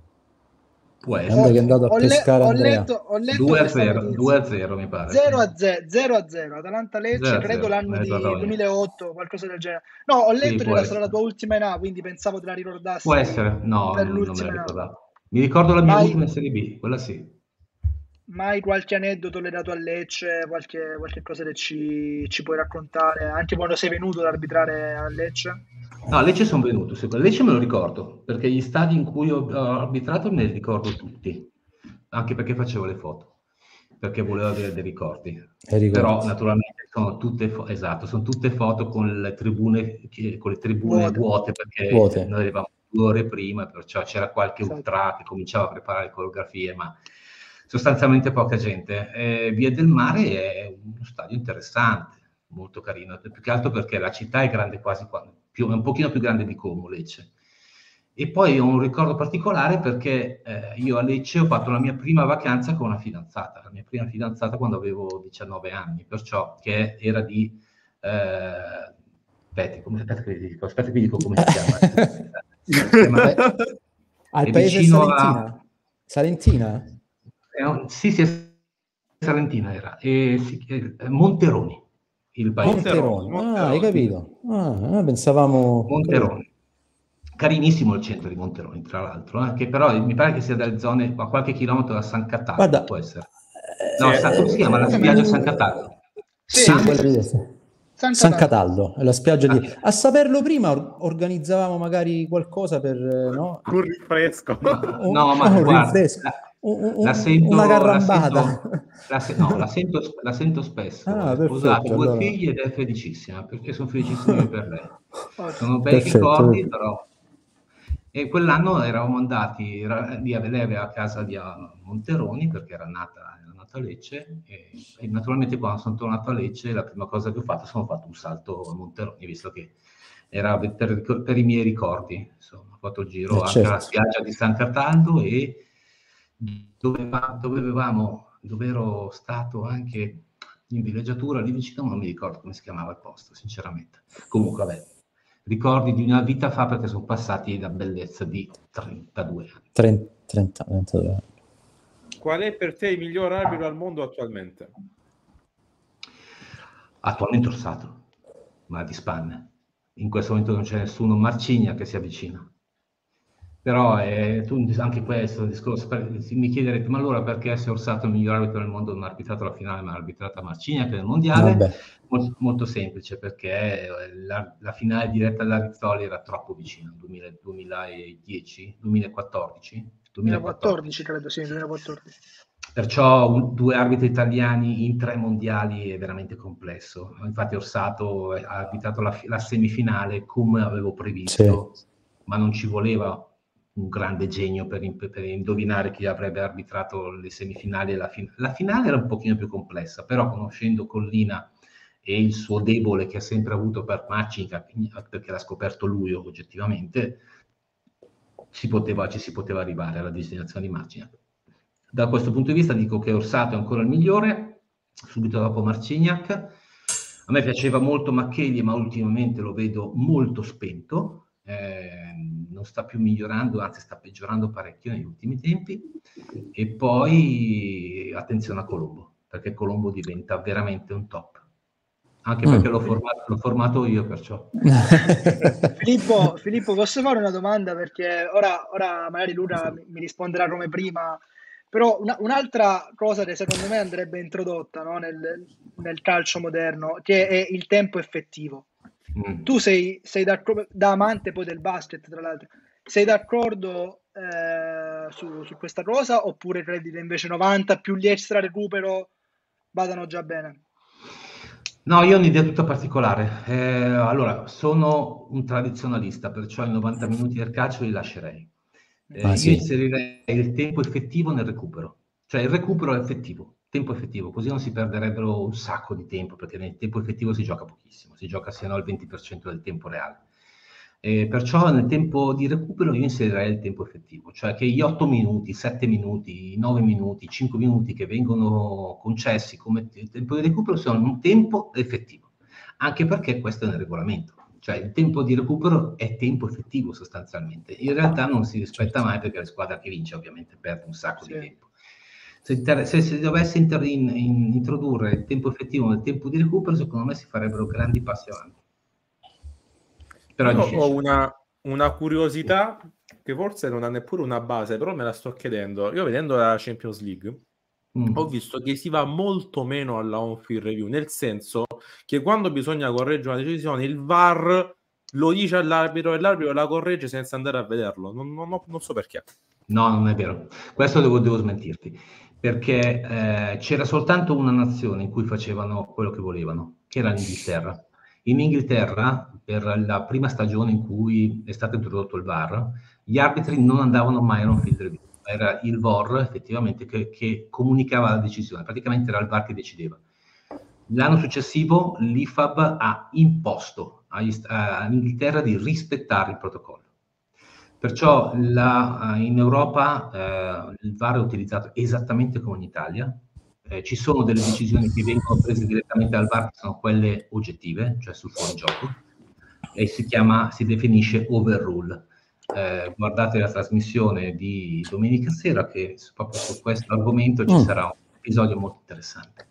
Speaker 6: Può essere.
Speaker 3: Che è andato a pescare
Speaker 4: ho letto, ho letto
Speaker 6: due a zero, due a zero mi pare.
Speaker 4: zero a zero, Atalanta-Lecce, credo l'anno di duemilaotto, qualcosa del genere. No, ho letto sì, che era stata la tua ultima in A, quindi pensavo te la ricordassi.
Speaker 6: Può essere, no, per non me la ricordavo. Mi ricordo la mia mai, ultima in Serie B, quella sì.
Speaker 4: Mai qualche aneddoto legato a Lecce, qualche, qualche cosa che ci, ci puoi raccontare, anche quando sei venuto ad arbitrare a Lecce?
Speaker 6: No, a Lecce sono venuto, Lecce me lo ricordo, perché gli stadi in cui ho arbitrato me li ricordo tutti, anche perché facevo le foto, perché volevo avere dei ricordi. Però naturalmente sono tutte fo- esatto, sono tutte foto con le tribune, con le tribune
Speaker 4: Vuote.
Speaker 6: vuote, perché
Speaker 3: Vuote.
Speaker 6: noi arrivavamo due ore prima, perciò c'era qualche
Speaker 4: Esatto.
Speaker 6: ultra che cominciava a preparare le coreografie, ma sostanzialmente poca gente. Eh, Via del Mare è uno stadio interessante, molto carino, più che altro perché la città è grande quasi, qua- più, è un pochino più grande di Como, Lecce. E poi ho un ricordo particolare perché eh, io a Lecce ho fatto la mia prima vacanza con una fidanzata, la mia prima fidanzata quando avevo diciannove anni, perciò che era di... Eh, aspetta, come, aspetta, che vi dico, aspetta che vi dico come si chiama. Si chiama-
Speaker 3: Al
Speaker 6: è
Speaker 3: paese
Speaker 6: vicino
Speaker 3: Salentina?
Speaker 6: a-
Speaker 3: Salentina?
Speaker 6: è un- sì, sì, è Salentina era, e si- è Monteroni, il paese.
Speaker 3: Monteroni.
Speaker 2: Monteroni.
Speaker 3: Ah, hai capito. Ah, noi pensavamo...
Speaker 6: Monteroni. Carinissimo il centro di Monteroni, tra l'altro, eh, che però mi pare che sia dalle zone a qualche chilometro da San Cataldo,
Speaker 3: Guarda,
Speaker 6: può essere.
Speaker 3: eh,
Speaker 6: No, sa- come si chiama? La
Speaker 3: eh,
Speaker 6: spiaggia San Cataldo.
Speaker 4: Sì,
Speaker 3: Sì,
Speaker 4: sì,
Speaker 3: quella
Speaker 4: sì,
Speaker 3: lì.
Speaker 4: sì. San
Speaker 3: San
Speaker 4: Cataldo.
Speaker 3: Cataldo, è la spiaggia di...
Speaker 6: Ah.
Speaker 3: A saperlo prima or- organizzavamo magari qualcosa per, eh, no?
Speaker 2: Un rinfresco.
Speaker 6: No,
Speaker 3: Un-
Speaker 6: no, ma
Speaker 3: un
Speaker 6: guarda,
Speaker 3: rinfresco.
Speaker 6: la,
Speaker 3: Un- un-
Speaker 6: la sento,
Speaker 3: una
Speaker 6: la
Speaker 3: carrambata.
Speaker 6: sento, la se- no, la sento, la sento spesso.
Speaker 3: Ah,
Speaker 6: È sposata,
Speaker 3: perfetto,
Speaker 6: due
Speaker 3: allora.
Speaker 6: figli ed è felicissima, perché sono felicissimo io per lei. Sono bei
Speaker 3: Perfetto.
Speaker 6: ricordi, però. E quell'anno eravamo andati, era- lì ave- lei aveva casa di a Monteroni perché era nata, era nata a Lecce e, e naturalmente quando sono tornato a Lecce la prima cosa che ho fatto sono fatto un salto a Monteroni, visto che era per, per i miei ricordi, insomma, ho fatto il giro
Speaker 3: Eh,
Speaker 6: anche
Speaker 3: certo.
Speaker 6: alla spiaggia di San Cataldo e dove, dove avevamo, dove ero stato anche in villeggiatura lì vicino, ma non mi ricordo come si chiamava il posto, sinceramente. Comunque, vabbè, ricordi di una vita fa perché sono passati la bellezza di trentadue anni.
Speaker 3: trenta, trenta, trentadue.
Speaker 2: Qual è per te il miglior arbitro al mondo attualmente?
Speaker 6: Attualmente Orsato, ma di spanne. In questo momento non c'è nessuno, Marcigna che si avvicina. Però eh, tu, anche questo discorso, per, mi chiederete, ma allora perché se Orsato è il miglior arbitro del mondo non ha arbitrato la finale, ma ha arbitrato Marcigna che è il mondiale?
Speaker 3: Vabbè.
Speaker 6: Molto, molto semplice, perché la, la finale diretta da Rizzoli era troppo vicina, duemila, duemiladieci, duemilaquattordici,
Speaker 4: duemilaquattordici credo, sì, duemilaquattordici.
Speaker 6: Perciò un, due arbitri italiani in tre mondiali è veramente complesso. Infatti Orsato ha arbitrato la, la semifinale come avevo previsto, sì. Ma non ci voleva un grande genio per, per indovinare chi avrebbe arbitrato le semifinali e la finale. La finale era un pochino più complessa, però conoscendo Collina e il suo debole che ha sempre avuto per Macchica, perché l'ha scoperto lui oggettivamente, si poteva, ci si poteva arrivare alla destinazione di Macchica. Da questo punto di vista dico che Orsato è ancora il migliore, subito dopo Marcignac. A me piaceva molto Macchelli, ma ultimamente lo vedo molto spento, eh, non sta più migliorando, anzi sta peggiorando parecchio negli ultimi tempi. E poi attenzione a Colombo, perché Colombo diventa veramente un top. Anche perché mm. l'ho, formato, l'ho formato io, perciò.
Speaker 4: Filippo, Filippo, posso fare una domanda? Perché ora, ora magari Luca mi, mi risponderà come prima. Però una, un'altra cosa che secondo me andrebbe introdotta, no, nel, nel calcio moderno, che è il tempo effettivo. Mm. Tu sei, sei d'accordo, da amante poi del basket, tra l'altro, sei d'accordo eh, su, su questa cosa oppure credi che invece novanta più gli extra recupero vadano già bene?
Speaker 6: No, io ho un'idea tutta particolare. Eh, allora, sono un tradizionalista, perciò i novanta minuti del calcio li lascerei. Eh, ah, sì. Io inserirei il tempo effettivo nel recupero, cioè il recupero è effettivo, tempo effettivo, così non si perderebbero un sacco di tempo, perché nel tempo effettivo si gioca pochissimo, si gioca se no il venti per cento del tempo reale. Eh, perciò nel tempo di recupero io inserirei il tempo effettivo, cioè che gli otto minuti, sette minuti, nove minuti, cinque minuti che vengono concessi come tempo di recupero sono un tempo effettivo, anche perché questo è nel regolamento. Cioè il tempo di recupero è tempo effettivo sostanzialmente. In realtà non si rispetta mai perché la squadra che vince ovviamente perde un sacco sì. di tempo. Se, inter- se si dovesse inter- in- in- introdurre il tempo effettivo nel tempo di recupero, secondo me si farebbero grandi passi avanti. Però
Speaker 2: Io ho una, una curiosità che forse non ha neppure una base, però me la sto chiedendo. Io vedendo la Champions League Mm. ho visto che si va molto meno alla on-field review, nel senso che quando bisogna correggere una decisione il V A R lo dice all'arbitro e l'arbitro la corregge senza andare a vederlo. Non, non, non so perché.
Speaker 6: No, non è vero. Questo devo, devo smentirti, perché eh, c'era soltanto una nazione in cui facevano quello che volevano, che era l'Inghilterra. In Inghilterra, per la prima stagione in cui è stato introdotto il V A R, gli arbitri non andavano mai a un field review, era il V O R effettivamente che, che comunicava la decisione, praticamente era il V A R che decideva. L'anno successivo l'I F A B ha imposto all'Inghilterra di rispettare il protocollo. Perciò la, in Europa eh, il V A R è utilizzato esattamente come in Italia. Eh, ci sono delle decisioni che vengono prese direttamente dal V A R, che sono quelle oggettive, cioè sul fuorigioco, e si chiama, si definisce overrule. Eh, guardate la trasmissione di domenica sera, che proprio su questo argomento ci sarà un episodio molto interessante.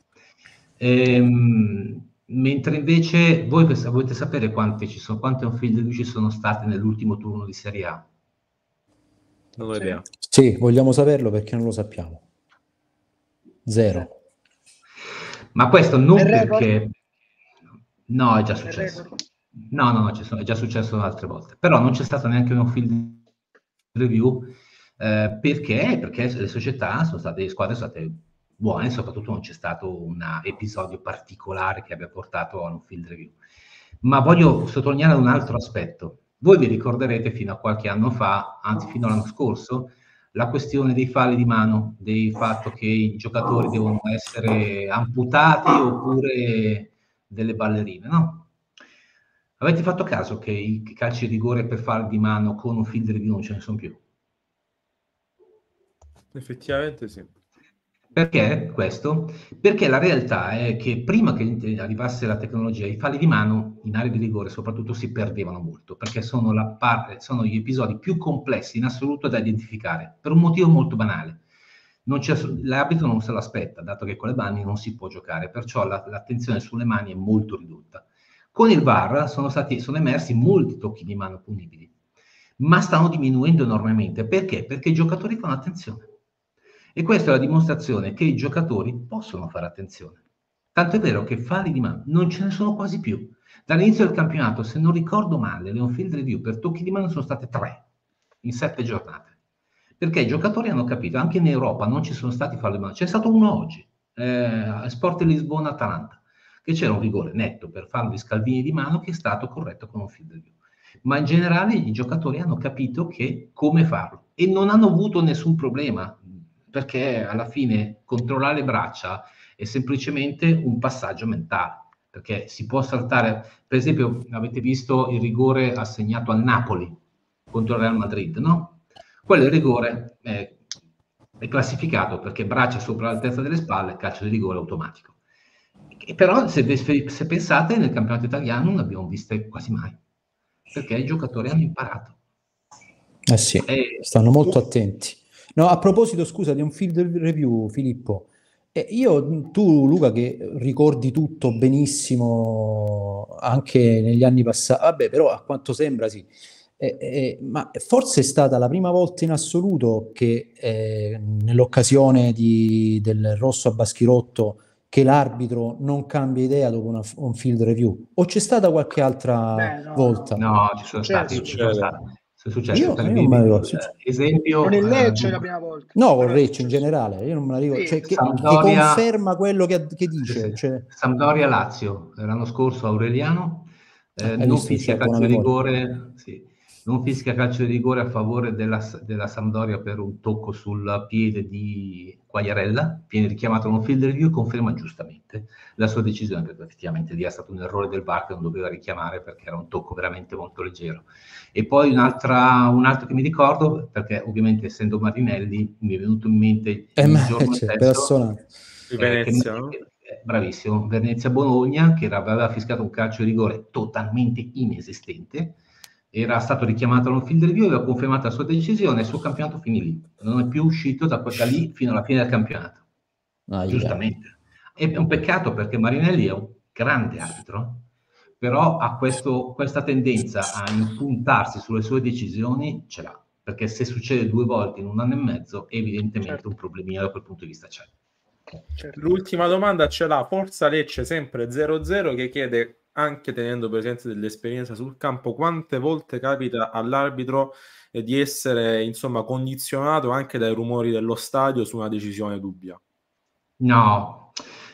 Speaker 6: Ehm, mentre invece voi volete sapere quante ci sono, quante on-field review ci sono state nell'ultimo turno di Serie A?
Speaker 2: Non ho idea.
Speaker 3: Sì, vogliamo saperlo perché non lo sappiamo. Zero.
Speaker 6: Ma questo non
Speaker 4: È
Speaker 6: perché... No, è già successo. No, no, no, è già successo altre volte. Però non c'è stato neanche un on-field review eh, perché? Perché le società sono state, le squadre sono state buone, soprattutto non c'è stato un episodio particolare che abbia portato a un field review. Ma voglio sottolineare un altro aspetto. Voi vi ricorderete fino a qualche anno fa, anzi fino all'anno scorso, la questione dei falli di mano, del fatto che i giocatori devono essere amputati oppure delle ballerine, no? Avete fatto caso che i calci di rigore per falli di mano con un field review non ce ne sono più?
Speaker 2: Effettivamente sì.
Speaker 6: Perché questo? Perché la realtà è che prima che arrivasse la tecnologia, i falli di mano in area di rigore soprattutto si perdevano molto, perché sono, la parte, sono gli episodi più complessi in assoluto da identificare, per un motivo molto banale. Non c'è, l'arbitro non se l'aspetta, dato che con le mani non si può giocare, perciò la, l'attenzione sulle mani è molto ridotta. Con il V A R sono, stati, sono emersi molti tocchi di mano punibili, ma stanno diminuendo enormemente. Perché? Perché i giocatori fanno attenzione. E questa è la dimostrazione che i giocatori possono fare attenzione. Tanto è vero che falli di mano non ce ne sono quasi più. Dall'inizio del campionato, se non ricordo male, le on-field review per tocchi di mano sono state tre in sette giornate. Perché i giocatori hanno capito, anche in Europa non ci sono stati falli di mano. C'è stato uno oggi, eh, Sport Lisbona-Atalanta, che c'era un rigore netto per fallo di Scalvini di mano che è stato corretto con un field review. Ma in generale i giocatori hanno capito che come farlo e non hanno avuto nessun problema, perché alla fine controllare le braccia è semplicemente un passaggio mentale, perché si può saltare, per esempio avete visto il rigore assegnato al Napoli contro il Real Madrid, no? Quello il rigore è, è classificato perché braccia sopra l'altezza delle spalle, calcio di rigore automatico. E però se, se pensate nel campionato italiano non l'abbiamo viste quasi mai, perché i giocatori hanno imparato.
Speaker 3: Eh sì, e... stanno molto attenti. No, a proposito, scusa, di un field review, Filippo, eh, io, tu Luca che ricordi tutto benissimo anche negli anni passati, vabbè, però a quanto sembra sì, eh, eh, ma forse è stata la prima volta in assoluto che eh, nell'occasione di, del rosso a Baschirotto che l'arbitro non cambia idea dopo una, un field review, o c'è stata qualche altra Beh, no, volta?
Speaker 6: No, ci sono stati, ci sono stati. È successo.
Speaker 3: Io,
Speaker 6: per
Speaker 3: io non me la ricordo.
Speaker 6: Esempio,
Speaker 7: con il Lecce uh, la prima volta.
Speaker 3: No, con il Lecce in generale, io non me la ricordo.
Speaker 7: Sì,
Speaker 3: cioè, che,
Speaker 6: Sampdoria,
Speaker 3: che conferma quello che, che dice.
Speaker 6: Sì, sì.
Speaker 3: Cioè...
Speaker 6: Sampdoria-Lazio, l'anno scorso Aureliano, eh, non visto, fischia calcio di rigore, sì, non fischia calcio di rigore a favore della, della Sampdoria per un tocco sul piede di Quagliarella, viene richiamato un field review e conferma giustamente la sua decisione, perché effettivamente lì è stato un errore del V A R che non doveva richiamare perché era un tocco veramente molto leggero. E poi un'altra, un altro che mi ricordo, perché ovviamente essendo Marinelli mi è venuto in mente
Speaker 3: eh,
Speaker 6: il
Speaker 3: ma,
Speaker 6: giorno
Speaker 3: cioè,
Speaker 6: stesso
Speaker 2: di Venezia,
Speaker 6: eh,
Speaker 2: no?
Speaker 6: che, eh, bravissimo, Venezia-Bologna, che era, aveva fischiato un calcio di rigore totalmente inesistente, era stato richiamato a un field review e aveva confermato la sua decisione e il suo campionato finì lì, non è più uscito da, da lì fino alla fine del campionato. Ah, giustamente. Yeah. È un peccato perché Marinelli è un grande arbitro, però ha questo, questa tendenza a impuntarsi sulle sue decisioni, ce l'ha, perché se succede due volte in un anno e mezzo evidentemente certo. un problemino da quel punto di vista c'è.
Speaker 2: Certo. L'ultima domanda ce l'ha Forza Lecce sempre zero zero che chiede, anche tenendo presente dell'esperienza sul campo, quante volte capita all'arbitro eh, di essere insomma condizionato anche dai rumori dello stadio su una decisione dubbia?
Speaker 6: No,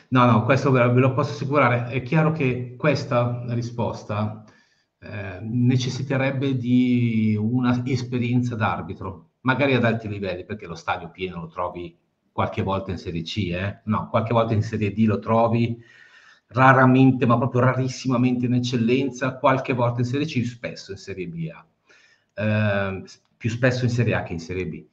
Speaker 6: No, no, questo ve ve lo posso assicurare. È chiaro che questa risposta eh, necessiterebbe di una esperienza d'arbitro, magari ad alti livelli, perché lo stadio pieno lo trovi qualche volta in Serie C, eh? No, qualche volta in Serie D lo trovi, raramente, ma proprio rarissimamente in eccellenza, qualche volta in Serie C, spesso in Serie B A. Eh, più spesso in Serie A che in Serie B.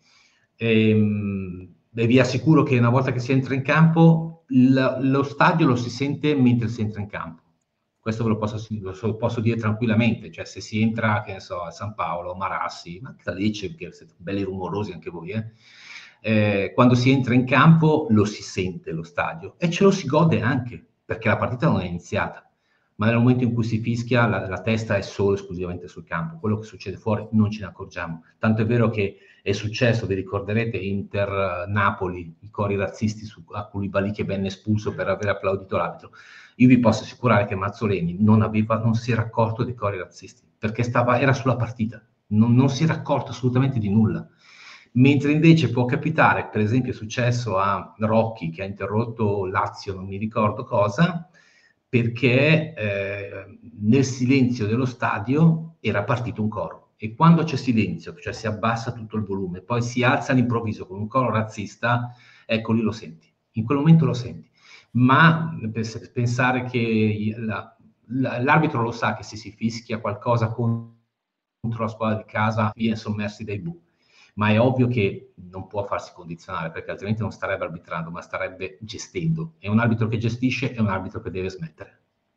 Speaker 6: E, e vi assicuro che una volta che si entra in campo, l- lo stadio lo si sente mentre si entra in campo. Questo ve lo posso, lo posso dire tranquillamente, cioè se si entra, che ne so, a San Paolo, Marassi, ma anche da Lecce, che siete belli rumorosi anche voi, eh? Eh, quando si entra in campo lo si sente lo stadio e ce lo si gode anche, perché la partita non è iniziata, ma nel momento in cui si fischia la, la testa è solo esclusivamente sul campo, quello che succede fuori non ce ne accorgiamo. Tanto è vero che è successo, vi ricorderete, Inter-Napoli, i cori razzisti su, a Koulibaly che venne espulso per aver applaudito l'arbitro. Io vi posso assicurare che Mazzoleni non, aveva, non si era accorto dei cori razzisti, perché stava, era sulla partita, non, non si era accorto assolutamente di nulla. Mentre invece può capitare, per esempio è successo a Rocchi che ha interrotto Lazio, non mi ricordo cosa, perché eh, nel silenzio dello stadio era partito un coro, e quando c'è silenzio, cioè si abbassa tutto il volume, poi si alza all'improvviso con un coro razzista, ecco lì lo senti, in quel momento lo senti. Ma pensare che la, la, l'arbitro lo sa che se si fischia qualcosa contro la squadra di casa viene sommersi dai bu, ma è ovvio che non può farsi condizionare, perché altrimenti non starebbe arbitrando, ma starebbe gestendo. E un arbitro che gestisce è un arbitro che deve smettere.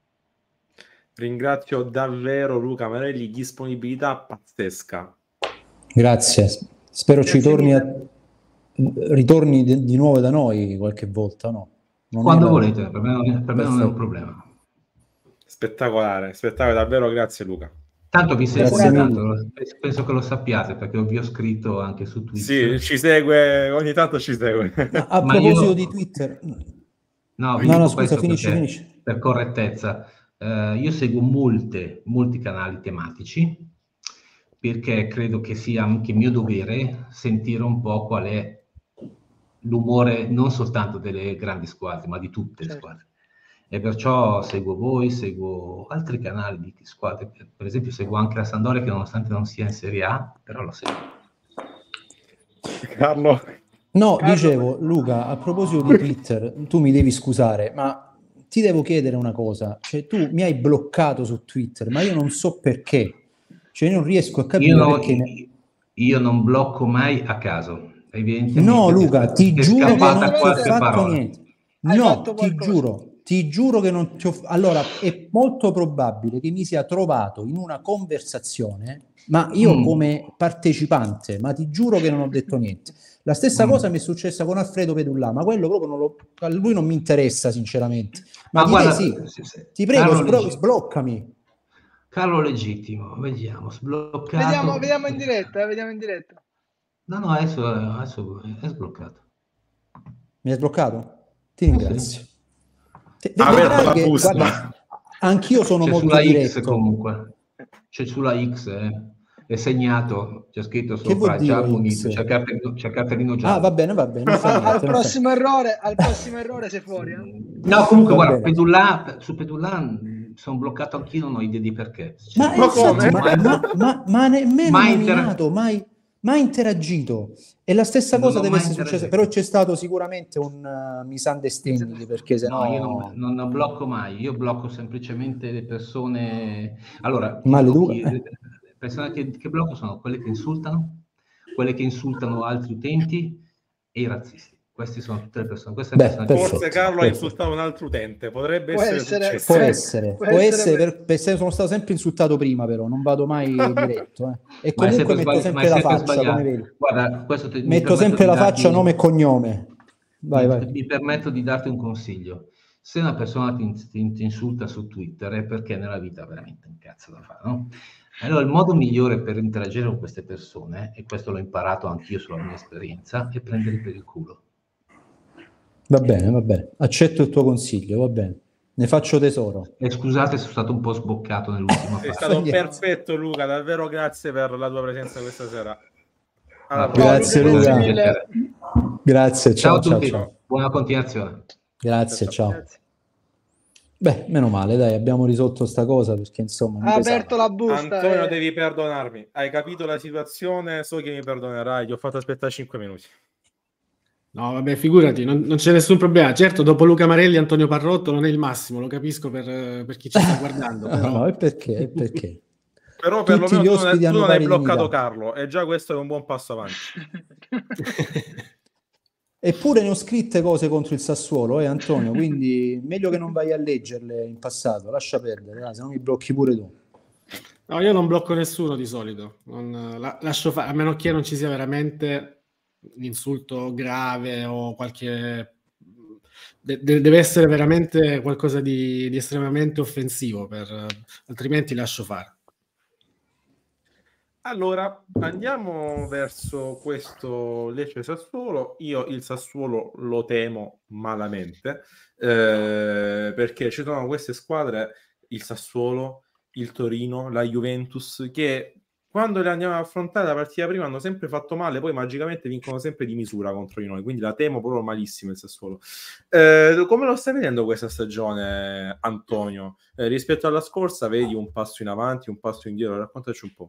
Speaker 2: Ringrazio davvero Luca Marelli, disponibilità pazzesca.
Speaker 3: Grazie, spero
Speaker 4: Grazie
Speaker 3: ci torni, a,
Speaker 4: mille.
Speaker 3: ritorni di, di nuovo da noi qualche volta, no? Non
Speaker 6: Quando
Speaker 3: la...
Speaker 6: volete, per me, non è, per me non è un problema.
Speaker 2: Spettacolare, spettacolare, davvero grazie Luca.
Speaker 6: Tanto vi seguo
Speaker 3: Grazie
Speaker 6: ogni tanto, penso che lo sappiate, perché vi ho scritto anche su Twitter.
Speaker 2: Sì, ci segue, ogni tanto ci segue.
Speaker 3: No, a
Speaker 6: Ma
Speaker 3: proposito
Speaker 6: io...
Speaker 3: di Twitter...
Speaker 6: No, vi
Speaker 3: no,
Speaker 6: dico
Speaker 3: no, scusa,
Speaker 6: questo
Speaker 3: finisci,
Speaker 6: perché,
Speaker 3: finisci.
Speaker 6: per correttezza. Uh, io seguo molte, molti canali tematici, perché credo che sia anche mio dovere sentire un po' qual è l'umore non soltanto delle grandi squadre, ma di tutte le
Speaker 4: Certo.
Speaker 6: squadre. E perciò seguo voi, seguo altri canali di squadre, per esempio seguo anche la Sampdoria, che nonostante non sia in Serie A, però lo seguo.
Speaker 2: Carlo.
Speaker 3: No,
Speaker 4: Carlo...
Speaker 3: dicevo, Luca, a proposito di Twitter, tu mi devi scusare, ma ti devo chiedere una cosa, cioè tu mi hai bloccato su Twitter, ma io non so perché, cioè non riesco a capire
Speaker 6: io no,
Speaker 3: perché...
Speaker 6: Ne... Io non blocco mai a caso.
Speaker 3: No, Luca, ti giuro che non ti ho fatto
Speaker 6: parola.
Speaker 3: niente.
Speaker 4: Hai
Speaker 3: No,
Speaker 4: fatto
Speaker 3: ti giuro, ti giuro che non ti ho... Allora, è molto probabile che mi sia trovato in una conversazione, ma io
Speaker 6: mm.
Speaker 3: come partecipante, ma ti giuro che non ho detto niente. La stessa mm. cosa mi è successa con Alfredo Pedullà, ma quello proprio non lo... a lui non mi interessa, sinceramente. Ma, ma di guarda, te sì, sì, sì. Ti prego, sblo- sbloccami.
Speaker 6: Carlo legittimo, vediamo, sbloccato.
Speaker 4: Vediamo, vediamo in diretta, eh, vediamo in diretta.
Speaker 6: No, no, adesso, adesso è sbloccato.
Speaker 3: Mi hai sbloccato? Ti ringrazio.
Speaker 6: Sì.
Speaker 3: Te, vedrai che, guarda, anch'io sono
Speaker 6: c'è
Speaker 3: molto
Speaker 6: sulla
Speaker 3: diretto.
Speaker 6: X comunque. C'è sulla X, eh. È segnato, c'è scritto
Speaker 3: che
Speaker 6: sopra, già
Speaker 3: punito,
Speaker 6: c'è cartellino, c'è cartellino giallo.
Speaker 3: Ah, va bene, va bene.
Speaker 4: Niente, al prossimo errore, al prossimo errore sei fuori. Eh?
Speaker 6: No, comunque, va guarda, Pedullà, su Pedullà sono bloccato anch'io, non ho idea di perché.
Speaker 3: Ma,
Speaker 6: cioè,
Speaker 3: infatti, ma, ma, ma, ma nemmeno
Speaker 6: mai
Speaker 3: nominato, mai, mai interagito. E la stessa cosa deve essere successa, però c'è stato sicuramente un uh, misunderstanding, perché se no...
Speaker 6: no io non, non, non blocco mai, io blocco semplicemente le persone... Allora,
Speaker 3: maleducato.
Speaker 6: Le persone che, che blocco sono quelle che insultano, quelle che insultano altri utenti e i razzisti. Queste sono tutte le persone. Queste
Speaker 3: Beh,
Speaker 6: persone
Speaker 3: perfetto,
Speaker 2: forse Carlo ha insultato un altro utente, potrebbe
Speaker 4: può
Speaker 2: essere,
Speaker 4: essere
Speaker 2: successo.
Speaker 3: Può essere,
Speaker 4: può,
Speaker 3: può
Speaker 4: essere,
Speaker 3: essere per, per, sono stato sempre insultato prima, però non vado mai diretto. Eh. E comunque metto
Speaker 6: sbagli-
Speaker 3: sempre la faccia,
Speaker 6: sbagliato.
Speaker 3: come vedi.
Speaker 6: Guarda, questo te,
Speaker 3: metto sempre la faccia,
Speaker 6: darti,
Speaker 3: nome e cognome. Vai,
Speaker 6: mi,
Speaker 3: vai.
Speaker 6: mi permetto di darti un consiglio. Se una persona ti, ti, ti insulta su Twitter è perché nella vita ha veramente un cazzo da fare, no? Allora, il modo migliore per interagire con queste persone, e questo l'ho imparato anch'io sulla mia esperienza, è prenderli per il culo.
Speaker 3: Va bene, va bene. Accetto il tuo consiglio, va bene. Ne faccio tesoro.
Speaker 6: E scusate se sono stato un po' sboccato nell'ultima
Speaker 2: Sei
Speaker 6: parte.
Speaker 2: stato perfetto, Luca, davvero grazie per la tua presenza questa sera.
Speaker 3: Alla grazie, Luca. Grazie, ciao,
Speaker 6: ciao a tutti.
Speaker 3: ciao, ciao.
Speaker 6: Buona continuazione.
Speaker 3: Grazie, ciao.
Speaker 4: Grazie.
Speaker 3: Beh, meno male, dai, abbiamo risolto sta cosa perché insomma mi
Speaker 4: Ha
Speaker 3: pesava.
Speaker 4: aperto la busta.
Speaker 2: Antonio,
Speaker 4: eh.
Speaker 2: devi perdonarmi. Hai capito la situazione, so che mi perdonerai. Ti ho fatto aspettare cinque minuti.
Speaker 7: No, vabbè, figurati, non, non c'è nessun problema. Certo, dopo Luca Marelli, Antonio Parrotto non è il massimo, lo capisco per, per chi ci sta guardando.
Speaker 3: No,
Speaker 7: Però...
Speaker 3: no, e perché? E perché?
Speaker 2: Però
Speaker 3: Tutti
Speaker 2: perlomeno
Speaker 3: gli
Speaker 2: tu non, hai,
Speaker 3: ospiti
Speaker 2: tu
Speaker 3: hanno
Speaker 2: non hai
Speaker 3: pari
Speaker 2: bloccato
Speaker 3: dignità.
Speaker 2: Carlo, e già questo è un buon passo avanti.
Speaker 3: Eppure ne ho scritte cose contro il Sassuolo, eh Antonio, quindi meglio che non vai a leggerle in passato, lascia perdere, dai, se no mi blocchi pure tu.
Speaker 7: No, io non blocco nessuno di solito, non, la, lascio fare, a meno che non ci sia veramente un insulto grave o qualche... De- de- deve essere veramente qualcosa di, di estremamente offensivo, per, altrimenti lascio fare.
Speaker 2: Allora, andiamo verso questo Lecce Sassuolo. Io il Sassuolo lo temo malamente, eh, perché ci sono queste squadre, il Sassuolo, il Torino, la Juventus, che quando le andiamo ad affrontare la partita prima hanno sempre fatto male, poi magicamente vincono sempre di misura contro di noi, quindi la temo proprio malissimo il Sassuolo. Eh, come lo stai vedendo questa stagione, Antonio? Eh, rispetto alla scorsa, vedi un passo in avanti, un passo indietro? Raccontaci un po'.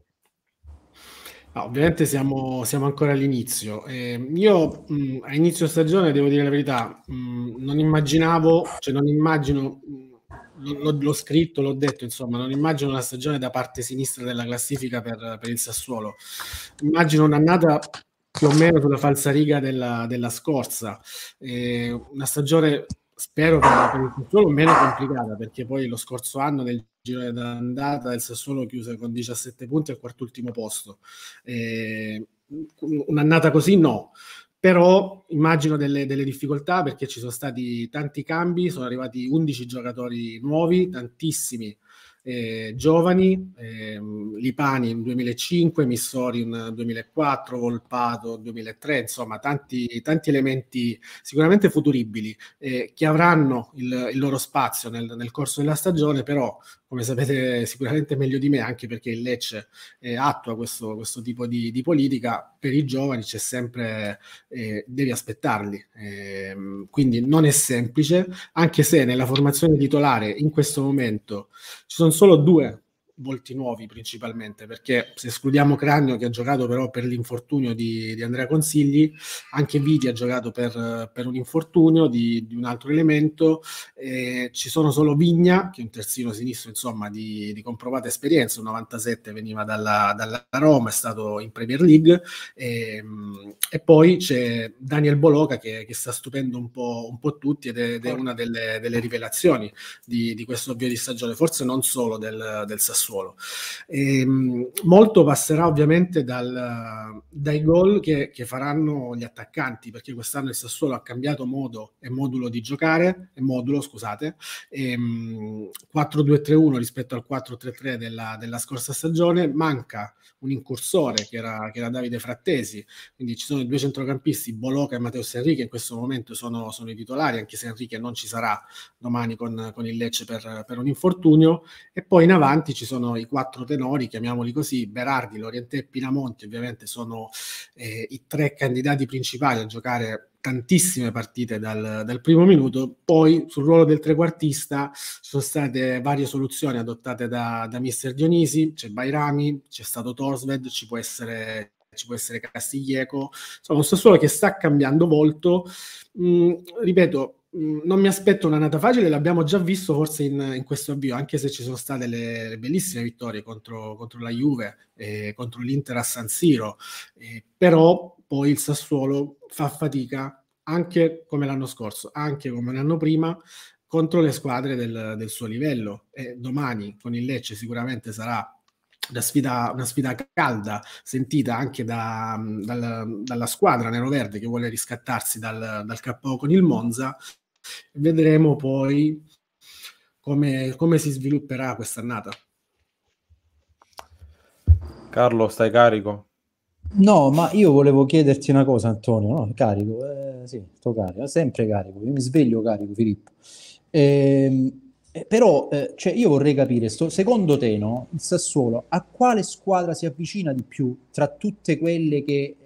Speaker 7: No, ovviamente siamo, siamo ancora all'inizio. Eh, io mh, a inizio stagione, devo dire la verità, mh, non immaginavo, cioè non immagino, mh, l- l- l'ho scritto, l'ho detto, insomma, non immagino una stagione da parte sinistra della classifica per, per il Sassuolo. Immagino un'annata più o meno sulla falsariga della, della scorsa. Eh, una stagione, spero, per, per il Sassuolo meno complicata, perché poi lo scorso anno nel giro d'andata il Sassuolo chiuse con diciassette punti al quart'ultimo posto. Eh, un'annata così no, però immagino delle, delle difficoltà, perché ci sono stati tanti cambi, sono arrivati undici giocatori nuovi, tantissimi eh, giovani, eh, Lipani nel duemilacinque, Missori nel duemilaquattro, Volpato nel duemilatré, insomma tanti, tanti elementi sicuramente futuribili eh, che avranno il, il loro spazio nel, nel corso della stagione, però come sapete sicuramente meglio di me, anche perché il Lecce eh, attua questo, questo tipo di, di politica, per i giovani c'è sempre, eh, devi aspettarli, eh, quindi non è semplice, anche se nella formazione titolare in questo momento ci sono solo due volti nuovi principalmente, perché se escludiamo Cragno, che ha giocato però per l'infortunio di, di Andrea Consigli, anche Viti ha giocato per, per un infortunio di, di un altro elemento, eh, ci sono solo Vigna, che è un terzino sinistro insomma di, di comprovata esperienza, un novantasette, veniva dalla, dalla Roma, è stato in Premier League, e, e poi c'è Daniel Boloca che, che sta stupendo un po', un po' tutti, ed è, ed è una delle, delle rivelazioni di, di questo avvio di stagione, forse non solo del, del Sassuolo. E, molto passerà ovviamente dal, dai gol che, che faranno gli attaccanti, perché quest'anno il Sassuolo ha cambiato modo e modulo di giocare, e modulo scusate, e, quattro due tre uno rispetto al quattro tre tre della, della scorsa stagione. Manca un incursore che era, che era Davide Frattesi, quindi ci sono i due centrocampisti, Boloca e Matheus Enrique, in questo momento sono, sono i titolari, anche se Enrique non ci sarà domani con, con il Lecce per, per un infortunio, e poi in avanti ci sono i quattro tenori, chiamiamoli così, Berardi, Lorientè e Pinamonti, ovviamente sono eh, i tre candidati principali a giocare tantissime partite dal, dal primo minuto. Poi sul ruolo del trequartista ci sono state varie soluzioni adottate da, da mister Dionisi, c'è Bairami, c'è stato Torsved, ci può essere ci può essere Castiglieco, insomma un Sassuolo che sta cambiando volto. Mm, ripeto, non mi aspetto un'annata facile, l'abbiamo già visto forse in, in questo avvio, anche se ci sono state le, le bellissime vittorie contro, contro la Juve, eh, contro l'Inter a San Siro, eh, però poi il Sassuolo fa fatica, anche come l'anno scorso, anche come l'anno prima, contro le squadre del, del suo livello, e domani con il Lecce sicuramente sarà una sfida, una sfida calda, sentita anche da, dal, dalla squadra neroverde che vuole riscattarsi dal, dal K O con il Monza. Vedremo poi come, come si svilupperà quest'annata.
Speaker 2: Carlo, stai carico?
Speaker 3: No, ma io volevo chiederti una cosa, Antonio. No, carico, eh, sì, sto carico, sempre carico. Io mi sveglio carico, Filippo. Ehm, eh, però, eh, cioè, io vorrei capire, sto, secondo te, no, il Sassuolo a quale squadra si avvicina di più tra tutte quelle che,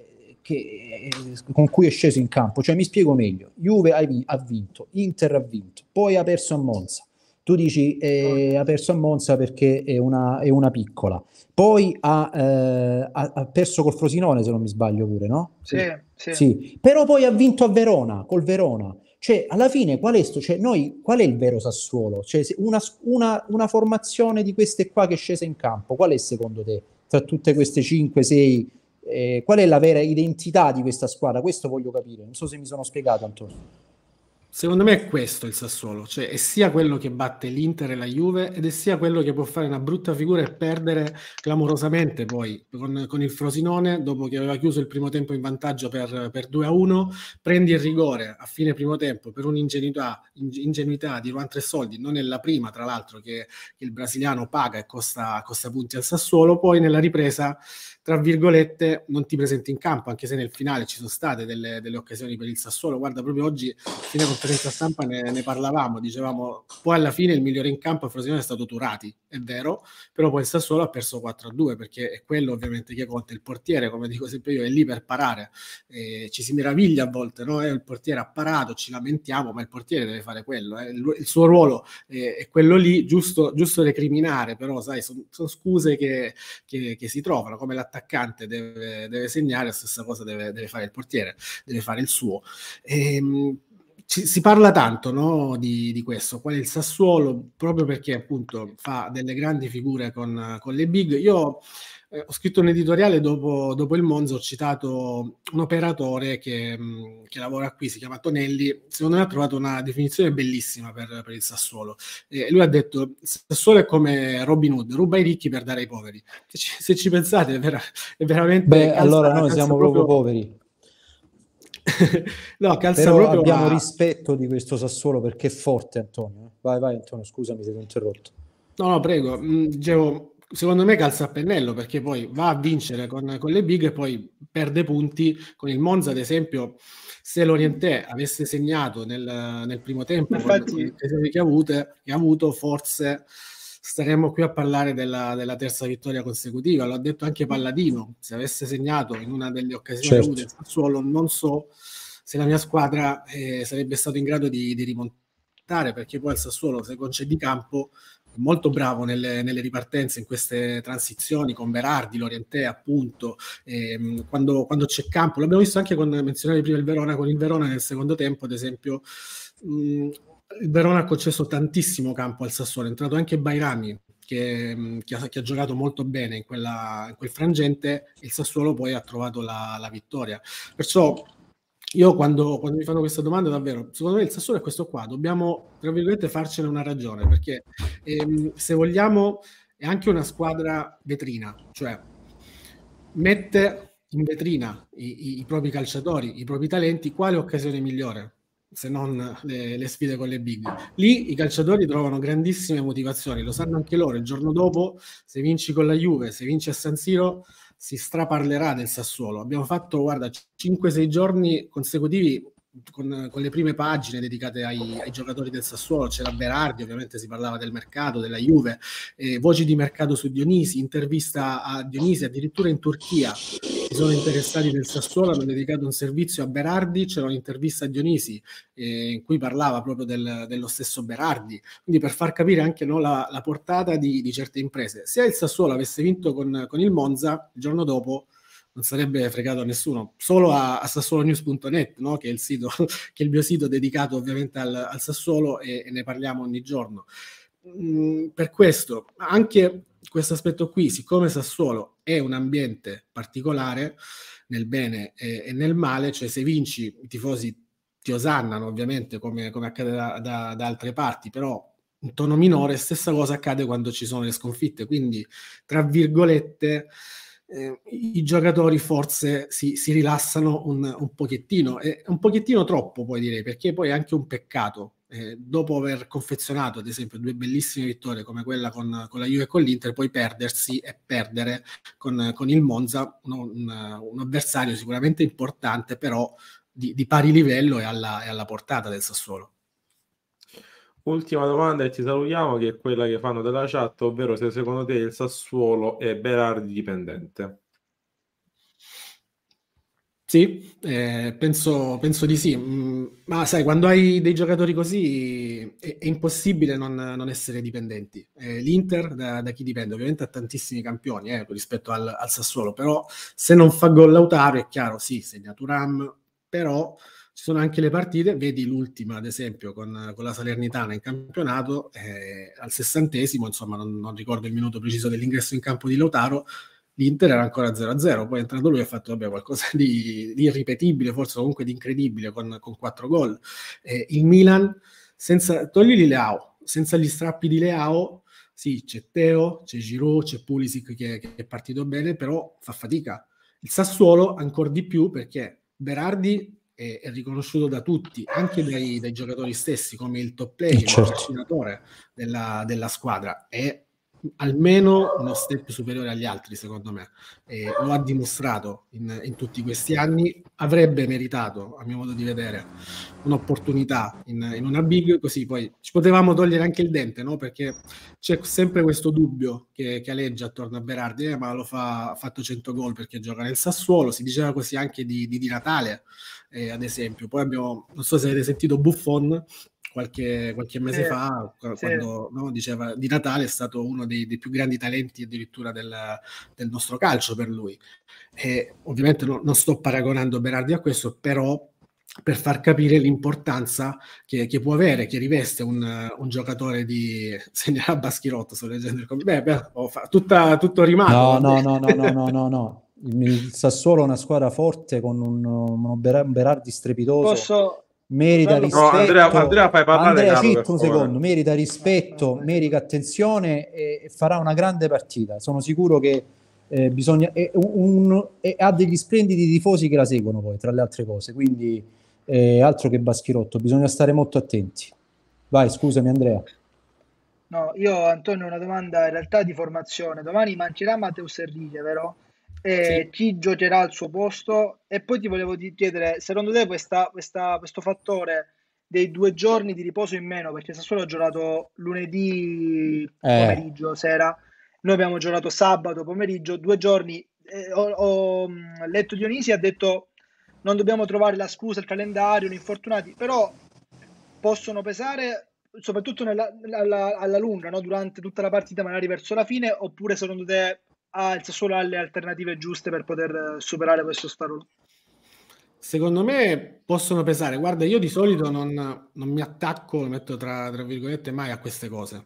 Speaker 3: che, eh, con cui è sceso in campo. Cioè, mi spiego meglio: Juve ha, vi- ha vinto, Inter ha vinto, poi ha perso a Monza. Tu dici eh, ha perso a Monza perché è una, è una piccola, poi ha, eh, ha, ha perso col Frosinone, se non mi sbaglio pure, no?
Speaker 4: Sì, sì.
Speaker 3: Sì, però poi ha vinto a Verona, col Verona. Cioè, alla fine, qual è, sto, cioè, noi, qual è il vero Sassuolo? Cioè, se una, una, una formazione di queste qua che è scesa in campo, qual è secondo te, tra tutte queste cinque sei, eh, qual è la vera identità di questa squadra? Questo voglio capire, non so se mi sono spiegato, Antonio.
Speaker 7: Secondo me è questo il Sassuolo, cioè è sia quello che batte l'Inter e la Juve ed è sia quello che può fare una brutta figura e perdere clamorosamente poi con, con il Frosinone, dopo che aveva chiuso il primo tempo in vantaggio per, per due a uno, prendi il rigore a fine primo tempo per un'ingenuità ingenuità di Juan Tresoldi, non è la prima tra l'altro che, che il brasiliano paga e costa, costa punti al Sassuolo, poi nella ripresa tra virgolette non ti presenti in campo, anche se nel finale ci sono state delle, delle occasioni per il Sassuolo. Guarda, proprio oggi fine conferenza stampa ne, ne parlavamo, dicevamo poi alla fine il migliore in campo a Frosinone è stato Turati, è vero, però poi il Sassuolo ha perso quattro a due perché è quello ovviamente che conta. Il portiere, come dico sempre io, è lì per parare, eh, ci si meraviglia a volte, no? Eh, il portiere ha parato, ci lamentiamo, ma il portiere deve fare quello, eh. il, il suo ruolo eh, è quello lì, giusto, giusto recriminare, però sai, sono son scuse che, che, che si trovano, come l'attaccante deve, deve segnare, la stessa cosa deve, deve fare il portiere, deve fare il suo. Ehm, ci, si parla tanto, no, di, di questo, qual è il Sassuolo, proprio perché appunto fa delle grandi figure con, con le big. Io eh, ho scritto un editoriale dopo, dopo il Monza, ho citato un operatore che, mh, che lavora qui, si chiama Tonelli, secondo me ha trovato una definizione bellissima per, per il Sassuolo. Eh, lui ha detto: il Sassuolo è come Robin Hood, ruba ai ricchi per dare ai poveri. Se ci, se ci pensate è, vera, è veramente...
Speaker 3: Beh,
Speaker 7: calza,
Speaker 3: allora noi siamo
Speaker 7: proprio...
Speaker 3: proprio poveri.
Speaker 7: No, calza
Speaker 3: però
Speaker 7: proprio
Speaker 3: abbiamo
Speaker 7: a...
Speaker 3: rispetto di questo Sassuolo perché è forte, Antonio. Vai, vai Antonio, scusami se ti ho interrotto.
Speaker 7: No, no, prego. Mm, dicevo, secondo me calza a pennello perché poi va a vincere con, con le big e poi perde punti con il Monza, ad esempio. Se l'Orientè avesse segnato nel, nel primo tempo
Speaker 4: Infatti...
Speaker 7: con le occasioni che ha, avute, che ha avuto, forse staremmo qui a parlare della, della terza vittoria consecutiva. L'ha detto anche Palladino: se avesse segnato in una delle occasioni
Speaker 3: Certo.
Speaker 7: avute il Sassuolo, non so se la mia squadra eh, sarebbe stato in grado di, di rimontare, perché poi il Sassuolo, se concedi campo, è molto bravo nelle, nelle ripartenze, in queste transizioni con Berardi, Lorientè appunto, ehm, quando, quando c'è campo. L'abbiamo visto anche con, menzionavi prima il Verona, con il Verona nel secondo tempo ad esempio. mh, il Verona ha concesso tantissimo campo al Sassuolo, è entrato anche Bairami che, che, ha, che ha giocato molto bene in, quella, in quel frangente, e il Sassuolo poi ha trovato la, la vittoria. Perciò io quando, quando mi fanno questa domanda, davvero, secondo me il Sassuolo è questo qua, dobbiamo tra virgolette farcene una ragione, perché ehm, se vogliamo è anche una squadra vetrina, cioè mette in vetrina i, i, i propri calciatori, i propri talenti. Quale occasione migliore se non le, le sfide con le big? Lì i calciatori trovano grandissime motivazioni, lo sanno anche loro. Il giorno dopo, se vinci con la Juve, se vinci a San Siro, si straparlerà del Sassuolo. Abbiamo fatto, guarda, cinque sei giorni consecutivi con, con le prime pagine dedicate ai, ai giocatori del Sassuolo. C'era Berardi, ovviamente si parlava del mercato, della Juve, eh, voci di mercato su Dionisi, intervista a Dionisi, addirittura in Turchia si sono interessati del Sassuolo, hanno dedicato un servizio a Berardi, c'era un'intervista a Dionisi eh, in cui parlava proprio del, dello stesso Berardi, quindi per far capire anche, no, la, la portata di, di certe imprese. Se il Sassuolo avesse vinto con, con il Monza, il giorno dopo non sarebbe fregato a nessuno, solo a, a sassuolonews punto net, no? Che è il sito, che è il mio sito dedicato ovviamente al, al Sassuolo, e, e ne parliamo ogni giorno. Mm, per questo, anche questo aspetto qui, siccome Sassuolo è un ambiente particolare nel bene e, e nel male, cioè se vinci i tifosi ti osannano ovviamente, come, come accade da, da, da altre parti, però in tono minore. Stessa cosa accade quando ci sono le sconfitte, quindi tra virgolette eh, i giocatori forse si, si rilassano un, un pochettino, e un pochettino troppo poi direi, perché poi è anche un peccato. Eh, dopo aver confezionato ad esempio due bellissime vittorie come quella con, con la Juve e con l'Inter, poi perdersi e perdere con, con il Monza, un, un, un avversario sicuramente importante, però di, di pari livello e alla, e alla portata del Sassuolo.
Speaker 2: Ultima domanda e ti salutiamo, che è quella che fanno della chat, ovvero se secondo te il Sassuolo è Berardi dipendente.
Speaker 7: Sì, eh, penso, penso di sì. Mm, ma sai, quando hai dei giocatori così è, è impossibile non, non essere dipendenti. Eh, L'Inter da, da chi dipende? Ovviamente ha tantissimi campioni eh, rispetto al, al Sassuolo, però se non fa gol Lautaro è chiaro, sì, segna Thuram, però ci sono anche le partite, vedi l'ultima ad esempio con, con la Salernitana in campionato, eh, al sessantesimo, insomma non, non ricordo il minuto preciso dell'ingresso in campo di Lautaro, l'Inter era ancora zero a zero, poi è entrato lui e ha fatto vabbè, qualcosa di, di irripetibile, forse comunque di incredibile con, con quattro gol. Eh, il Milan, senza togli Leao, senza gli strappi di Leao, sì, c'è Teo, c'è Giroud, c'è Pulisic che, che è partito bene, però fa fatica. Il Sassuolo ancora di più perché Berardi è, è riconosciuto da tutti, anche dai, dai giocatori stessi, come il top player,
Speaker 3: certo.
Speaker 7: il trascinatore della, della squadra. È almeno uno step superiore agli altri, secondo me. Eh, lo ha dimostrato in, in tutti questi anni. Avrebbe meritato, a mio modo di vedere, un'opportunità in, in una big, così poi ci potevamo togliere anche il dente, no? Perché c'è sempre questo dubbio che, che aleggia attorno a Berardi, eh, ma lo fa, ha fatto cento gol perché gioca nel Sassuolo. Si diceva così anche di, di Di Natale, eh, ad esempio. Poi abbiamo, non so se avete sentito Buffon qualche, qualche mese
Speaker 4: Sì,
Speaker 7: fa, quando
Speaker 4: sì.
Speaker 7: no, diceva Di Natale è stato uno dei, dei più grandi talenti addirittura del, del nostro calcio per lui. E ovviamente no, non sto paragonando Berardi a questo, però per far capire l'importanza che, che può avere, che riveste un, un giocatore di segnala Baschirotto, sto leggendo il commento. Beh, beh, ho fa, tutta, tutto rimato.
Speaker 3: No, no, no, no, no, no, no, no. Il, il Sassuolo è una squadra forte con un, un Berardi strepitoso.
Speaker 4: Posso
Speaker 3: merita
Speaker 4: Carlo,
Speaker 3: rispetto.
Speaker 2: No, Andrea, Andrea, fai parlare
Speaker 3: Andrea,
Speaker 2: Carlo, per
Speaker 3: zitto un
Speaker 2: favore.
Speaker 3: secondo, merita rispetto, merita attenzione e, e farà una grande partita. Sono sicuro che eh, bisogna e, un, e ha degli splendidi tifosi che la seguono poi, tra le altre cose, quindi eh, altro che Baschirotto, bisogna stare molto attenti. Vai, scusami Andrea.
Speaker 4: No, io Antonio ho una domanda in realtà di formazione. Domani mancherà Mateus Enrique, vero? E
Speaker 7: Sì.
Speaker 4: chi giocherà al suo posto? E poi ti volevo di- chiedere, secondo te questa, questa- questo fattore dei due giorni di riposo in meno, perché Sassuolo ha giocato lunedì
Speaker 3: Eh,
Speaker 4: pomeriggio, sera, noi abbiamo giocato sabato pomeriggio, due giorni. eh, ho, ho, mh, letto Dionisi, ha detto non dobbiamo trovare la scusa, il calendario, gli infortunati, però possono pesare soprattutto nella, alla, alla lunga, no? Durante tutta la partita, magari verso la fine, oppure secondo te ha il Sassuolo ha le alternative giuste per poter eh, superare questo ostacolo?
Speaker 7: Secondo me possono pesare. Guarda, io di solito non, non mi attacco, lo metto tra, tra virgolette, mai a queste cose.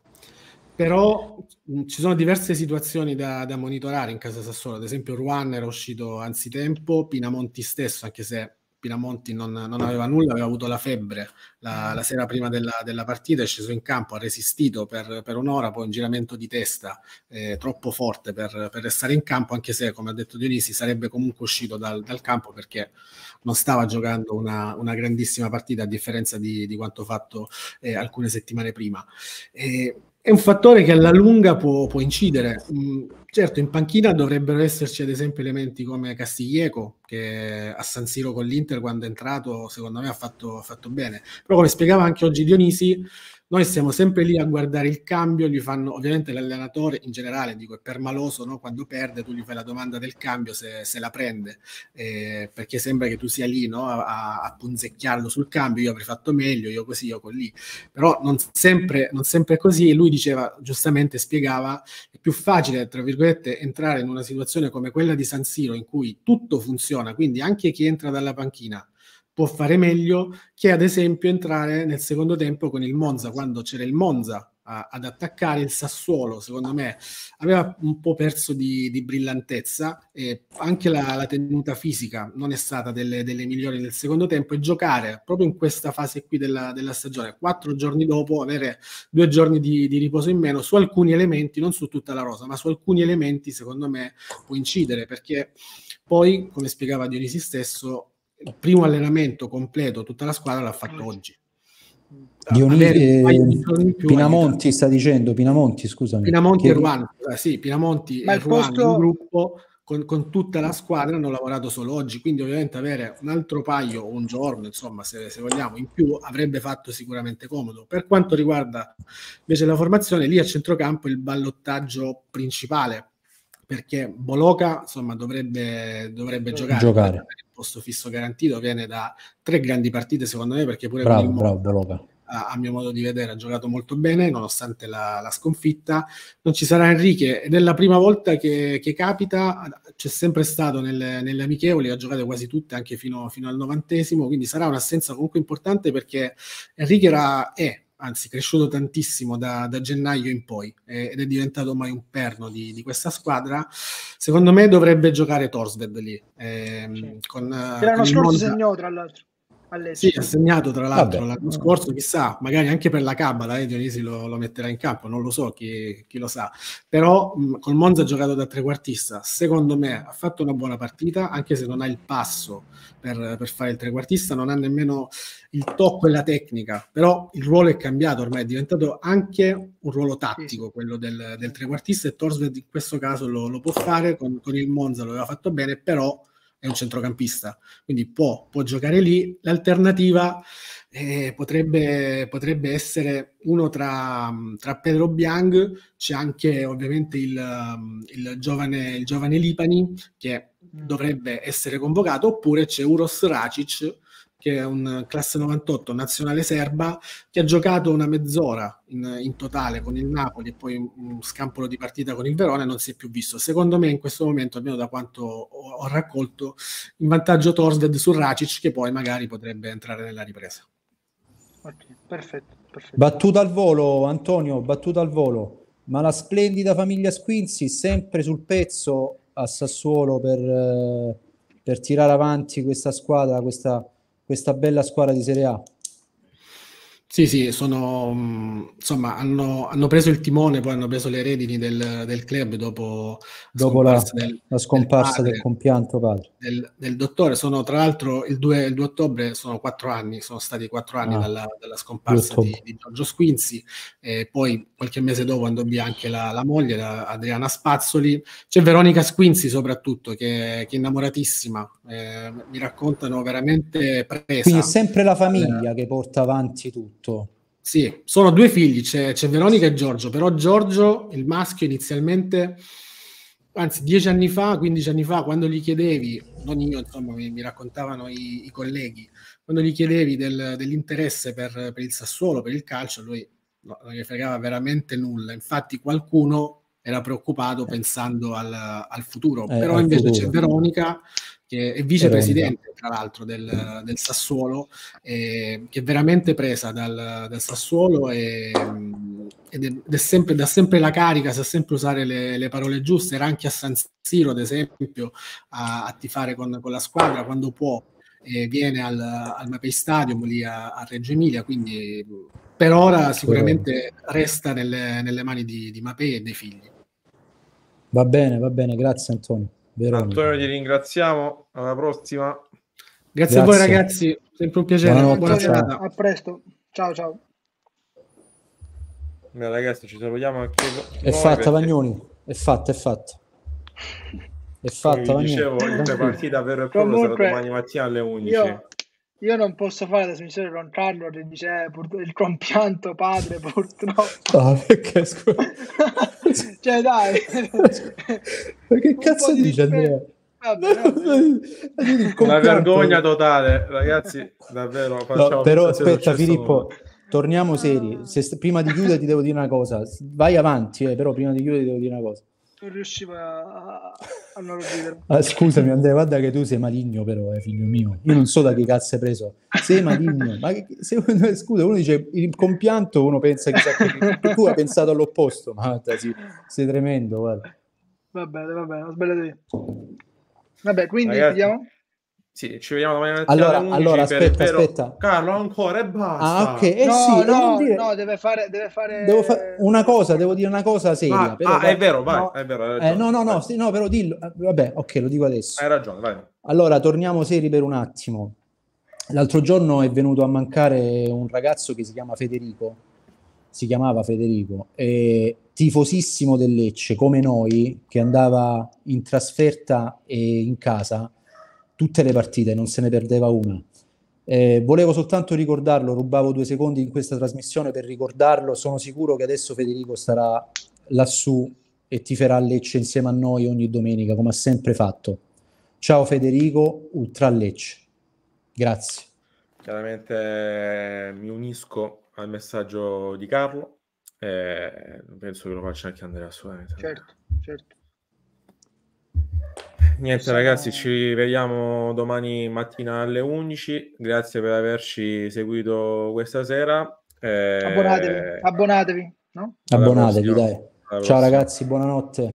Speaker 7: Però mh, ci sono diverse situazioni da, da monitorare in casa Sassuolo. Ad esempio, Ruan era uscito anzitempo, Pinamonti stesso, anche se Pinamonti non, non aveva nulla, aveva avuto la febbre la, la sera prima della, della partita, è sceso in campo, ha resistito per, per un'ora, poi un giramento di testa eh, troppo forte per, per restare in campo, anche se, come ha detto Dionisi, sarebbe comunque uscito dal, dal campo perché non stava giocando una, una grandissima partita, a differenza di, di quanto fatto eh, alcune settimane prima. E, è un fattore che alla lunga può, può incidere. Mm, certo, in panchina dovrebbero esserci ad esempio elementi come Castiglieco, che a San Siro con l'Inter quando è entrato secondo me ha fatto, ha fatto bene. Però come spiegava anche oggi Dionisi, noi siamo sempre lì a guardare il cambio, gli fanno ovviamente l'allenatore in generale, dico è permaloso, no? Quando perde tu gli fai la domanda del cambio se, se la prende, eh, perché sembra che tu sia lì, no? a, a punzecchiarlo sul cambio, io avrei fatto meglio, io così, io con lì, però non sempre, non sempre è così. E lui diceva, giustamente spiegava, è più facile tra virgolette entrare in una situazione come quella di San Siro in cui tutto funziona, quindi anche chi entra dalla panchina può fare meglio che ad esempio entrare nel secondo tempo con il Monza, quando c'era il Monza a, ad attaccare. Il Sassuolo secondo me aveva un po' perso di, di brillantezza e anche la, la tenuta fisica non è stata delle, delle migliori nel secondo tempo, e giocare proprio in questa fase qui della, della stagione, quattro giorni dopo avere due giorni di, di riposo in meno su alcuni elementi, non su tutta la rosa, ma su alcuni elementi secondo me può incidere, perché poi, come spiegava Dionisi stesso, il primo allenamento completo tutta la squadra l'ha fatto oggi.
Speaker 3: Dionisi, eh,
Speaker 7: più
Speaker 3: Pinamonti sta dicendo, Pinamonti scusami.
Speaker 7: Pinamonti
Speaker 3: che...
Speaker 7: e Ruan, eh, sì, Pinamonti
Speaker 4: Ma
Speaker 7: e
Speaker 4: il
Speaker 7: Ruan
Speaker 4: posto...
Speaker 7: in gruppo con, con tutta la squadra hanno lavorato solo oggi, quindi ovviamente avere un altro paio, un giorno insomma se, se vogliamo in più avrebbe fatto sicuramente comodo. Per quanto riguarda invece la formazione, lì a centrocampo il ballottaggio principale perché Boloca insomma dovrebbe, dovrebbe giocare,
Speaker 3: giocare.
Speaker 7: Il posto fisso garantito, viene da tre grandi partite secondo me, perché pure
Speaker 3: Bravo,
Speaker 7: con il
Speaker 3: bravo,
Speaker 7: Monza,
Speaker 3: Boloca.
Speaker 7: a, a mio modo di vedere, ha giocato molto bene nonostante la, la sconfitta. Non ci sarà Enrique ed è la prima volta che, che capita, c'è sempre stato nelle, nelle amichevoli, ha giocato quasi tutte anche fino, fino al novantesimo, quindi sarà un'assenza comunque importante, perché Enrique era, è anzi cresciuto tantissimo da, da gennaio in poi eh, ed è diventato ormai un perno di, di questa squadra. Secondo me dovrebbe giocare Torsved lì ehm,
Speaker 4: Sì.
Speaker 7: con,
Speaker 4: Che l'anno
Speaker 7: con il
Speaker 4: scorso
Speaker 7: Monza.
Speaker 4: segnò, tra l'altro.
Speaker 7: Sì, ha segnato tra l'altro
Speaker 3: Vabbè.
Speaker 7: l'anno scorso, chissà, magari anche per la Cabala, eh, Dionisi lo, lo metterà in campo, non lo so, chi, chi lo sa. Però mh, col Monza ha giocato da trequartista, secondo me ha fatto una buona partita, anche se non ha il passo per, per fare il trequartista, non ha nemmeno il tocco e la tecnica, però il ruolo è cambiato, ormai è diventato anche un ruolo tattico, quello del, del trequartista, e Torsved in questo caso lo, lo può fare, con, con il Monza lo aveva fatto bene, però è un centrocampista, quindi può, può giocare lì. L'alternativa eh, potrebbe, potrebbe essere uno tra, tra Pedro Biang, c'è anche ovviamente il, il, giovane, il giovane Lipani che dovrebbe essere convocato, oppure c'è Uros Racic, che è un classe novantotto nazionale serba, che ha giocato una mezz'ora in, in totale con il Napoli e poi un, un scampolo di partita con il Verona, e non si è più visto. Secondo me in questo momento, almeno da quanto ho, ho raccolto, in vantaggio Torsved su Racic, che poi magari potrebbe entrare nella ripresa.
Speaker 4: Ok, perfetto, perfetto.
Speaker 3: Battuta al volo, Antonio, battuta al volo. Ma la splendida famiglia Squinzi sempre sul pezzo a Sassuolo per, eh, per tirare avanti questa squadra, questa... questa bella squadra di Serie A.
Speaker 7: Sì, sì, sono insomma hanno, hanno preso il timone, poi hanno preso le redini del, del club dopo,
Speaker 3: dopo la
Speaker 7: scomparsa del,
Speaker 3: la scomparsa
Speaker 7: del, padre,
Speaker 3: del compianto padre
Speaker 7: del, del dottore. Sono tra l'altro il due, il due ottobre, sono quattro anni, sono stati quattro anni ah, dalla, dalla scomparsa di, di Giorgio Squinzi, e poi qualche mese dopo andò via anche la, la moglie, la Adriana Spazzoli. C'è Veronica Squinzi soprattutto, che, che è innamoratissima, eh, mi raccontano, veramente presa.
Speaker 3: Quindi è sempre la famiglia al, che porta avanti tutto.
Speaker 7: Sì, sono due figli, c'è, c'è Veronica e Giorgio, però Giorgio, il maschio, inizialmente, anzi dieci anni fa, quindici anni fa, quando gli chiedevi, non io, insomma, mi, mi raccontavano i, i colleghi, quando gli chiedevi del, dell'interesse per, per il Sassuolo, per il calcio, lui no, non gli fregava veramente nulla. Infatti qualcuno era preoccupato pensando al, al futuro, eh, però al invece futuro. C'è Veronica, che è vicepresidente tra l'altro del, del Sassuolo, eh, che è veramente presa dal, dal Sassuolo, e, ed, è, ed è sempre, dà sempre la carica, sa sempre usare le, le parole giuste. Era anche a San Siro, ad esempio, a, a tifare con, con la squadra quando può, e viene al, al Mapei Stadium lì a, a Reggio Emilia, quindi per ora sicuramente resta nelle, nelle mani di, di Mapei e dei figli.
Speaker 3: Va bene, va bene, grazie Antonio. Veronica.
Speaker 2: Antonio, ti ringraziamo, alla prossima.
Speaker 7: Grazie, grazie a voi ragazzi, sempre un piacere.
Speaker 3: Buonanotte,
Speaker 7: buona
Speaker 4: serata. A presto, ciao ciao.
Speaker 2: Beh, ragazzi, ci salutiamo anche
Speaker 3: è fatta perché... Vagnoni, è fatta, è fatta è fatta.
Speaker 2: Come vi dicevo, la partita vero e proprio sarà domani mattina alle undici.
Speaker 4: Io, io non posso fare la trasmissione con Carlo che dice eh, il compianto padre purtroppo.
Speaker 3: Ah, perché scusa.
Speaker 4: Cioè dai,
Speaker 3: ma che cazzo dice Andrea?
Speaker 4: Vabbè, vabbè.
Speaker 2: Una vergogna totale, ragazzi, davvero.
Speaker 3: No, però aspetta Filippo, torniamo seri. Se, prima di chiudere ti devo dire una cosa, vai avanti, eh, però prima di chiudere ti devo dire una cosa.
Speaker 4: Non riuscivo a, a non ridere.
Speaker 3: Ah, scusami Andrea, guarda che tu sei maligno però, eh, figlio mio. Io non so da che cazzo hai preso. Sei maligno. Ma che, se, scusa, uno dice il compianto, uno pensa che, che tu hai pensato all'opposto. Ma guarda, sì, sei tremendo, guarda.
Speaker 4: Va bene, va bene, ho sbagliato io. Vabbè, quindi
Speaker 2: ragazzi,
Speaker 4: vediamo.
Speaker 2: Sì, ci vediamo domani mattina
Speaker 3: allora,
Speaker 2: alle undici.
Speaker 3: allora
Speaker 2: per,
Speaker 3: aspetta,
Speaker 2: però...
Speaker 3: aspetta.
Speaker 2: Carlo, ancora e basta.
Speaker 3: Ah, ok. Eh
Speaker 4: no,
Speaker 3: sì,
Speaker 4: no,
Speaker 3: dire...
Speaker 4: no, deve fare, deve fare...
Speaker 3: Devo fare una cosa, devo dire una cosa seria.
Speaker 2: Ah,
Speaker 3: però,
Speaker 2: ah
Speaker 3: vai,
Speaker 2: è vero, vai,
Speaker 3: no,
Speaker 2: è vero.
Speaker 3: Eh, no, no, no, sì, no, però dillo. Vabbè, ok, lo dico adesso.
Speaker 2: Hai ragione, vai.
Speaker 3: Allora, torniamo seri per un attimo. L'altro giorno è venuto a mancare un ragazzo che si chiama Federico. Si chiamava Federico, e tifosissimo del Lecce, come noi, che andava in trasferta e in casa tutte le partite, non se ne perdeva una. Eh, volevo soltanto ricordarlo, rubavo due secondi in questa trasmissione per ricordarlo. Sono sicuro che adesso Federico starà lassù e tiferà Lecce insieme a noi ogni domenica, come ha sempre fatto. Ciao Federico, Ultra Lecce. Grazie.
Speaker 2: Chiaramente eh, mi unisco al messaggio di Carlo, e penso che lo faccia anche Andrea assolutamente.
Speaker 4: Certo, certo.
Speaker 2: Niente
Speaker 4: Siamo...
Speaker 2: ragazzi, ci vediamo domani mattina alle undici, grazie per averci seguito questa sera. Eh...
Speaker 4: Abbonatevi, abbonatevi, no?
Speaker 3: Abbonatevi, dai.
Speaker 2: Alla
Speaker 3: Ciao
Speaker 2: prossima.
Speaker 3: ragazzi, buonanotte.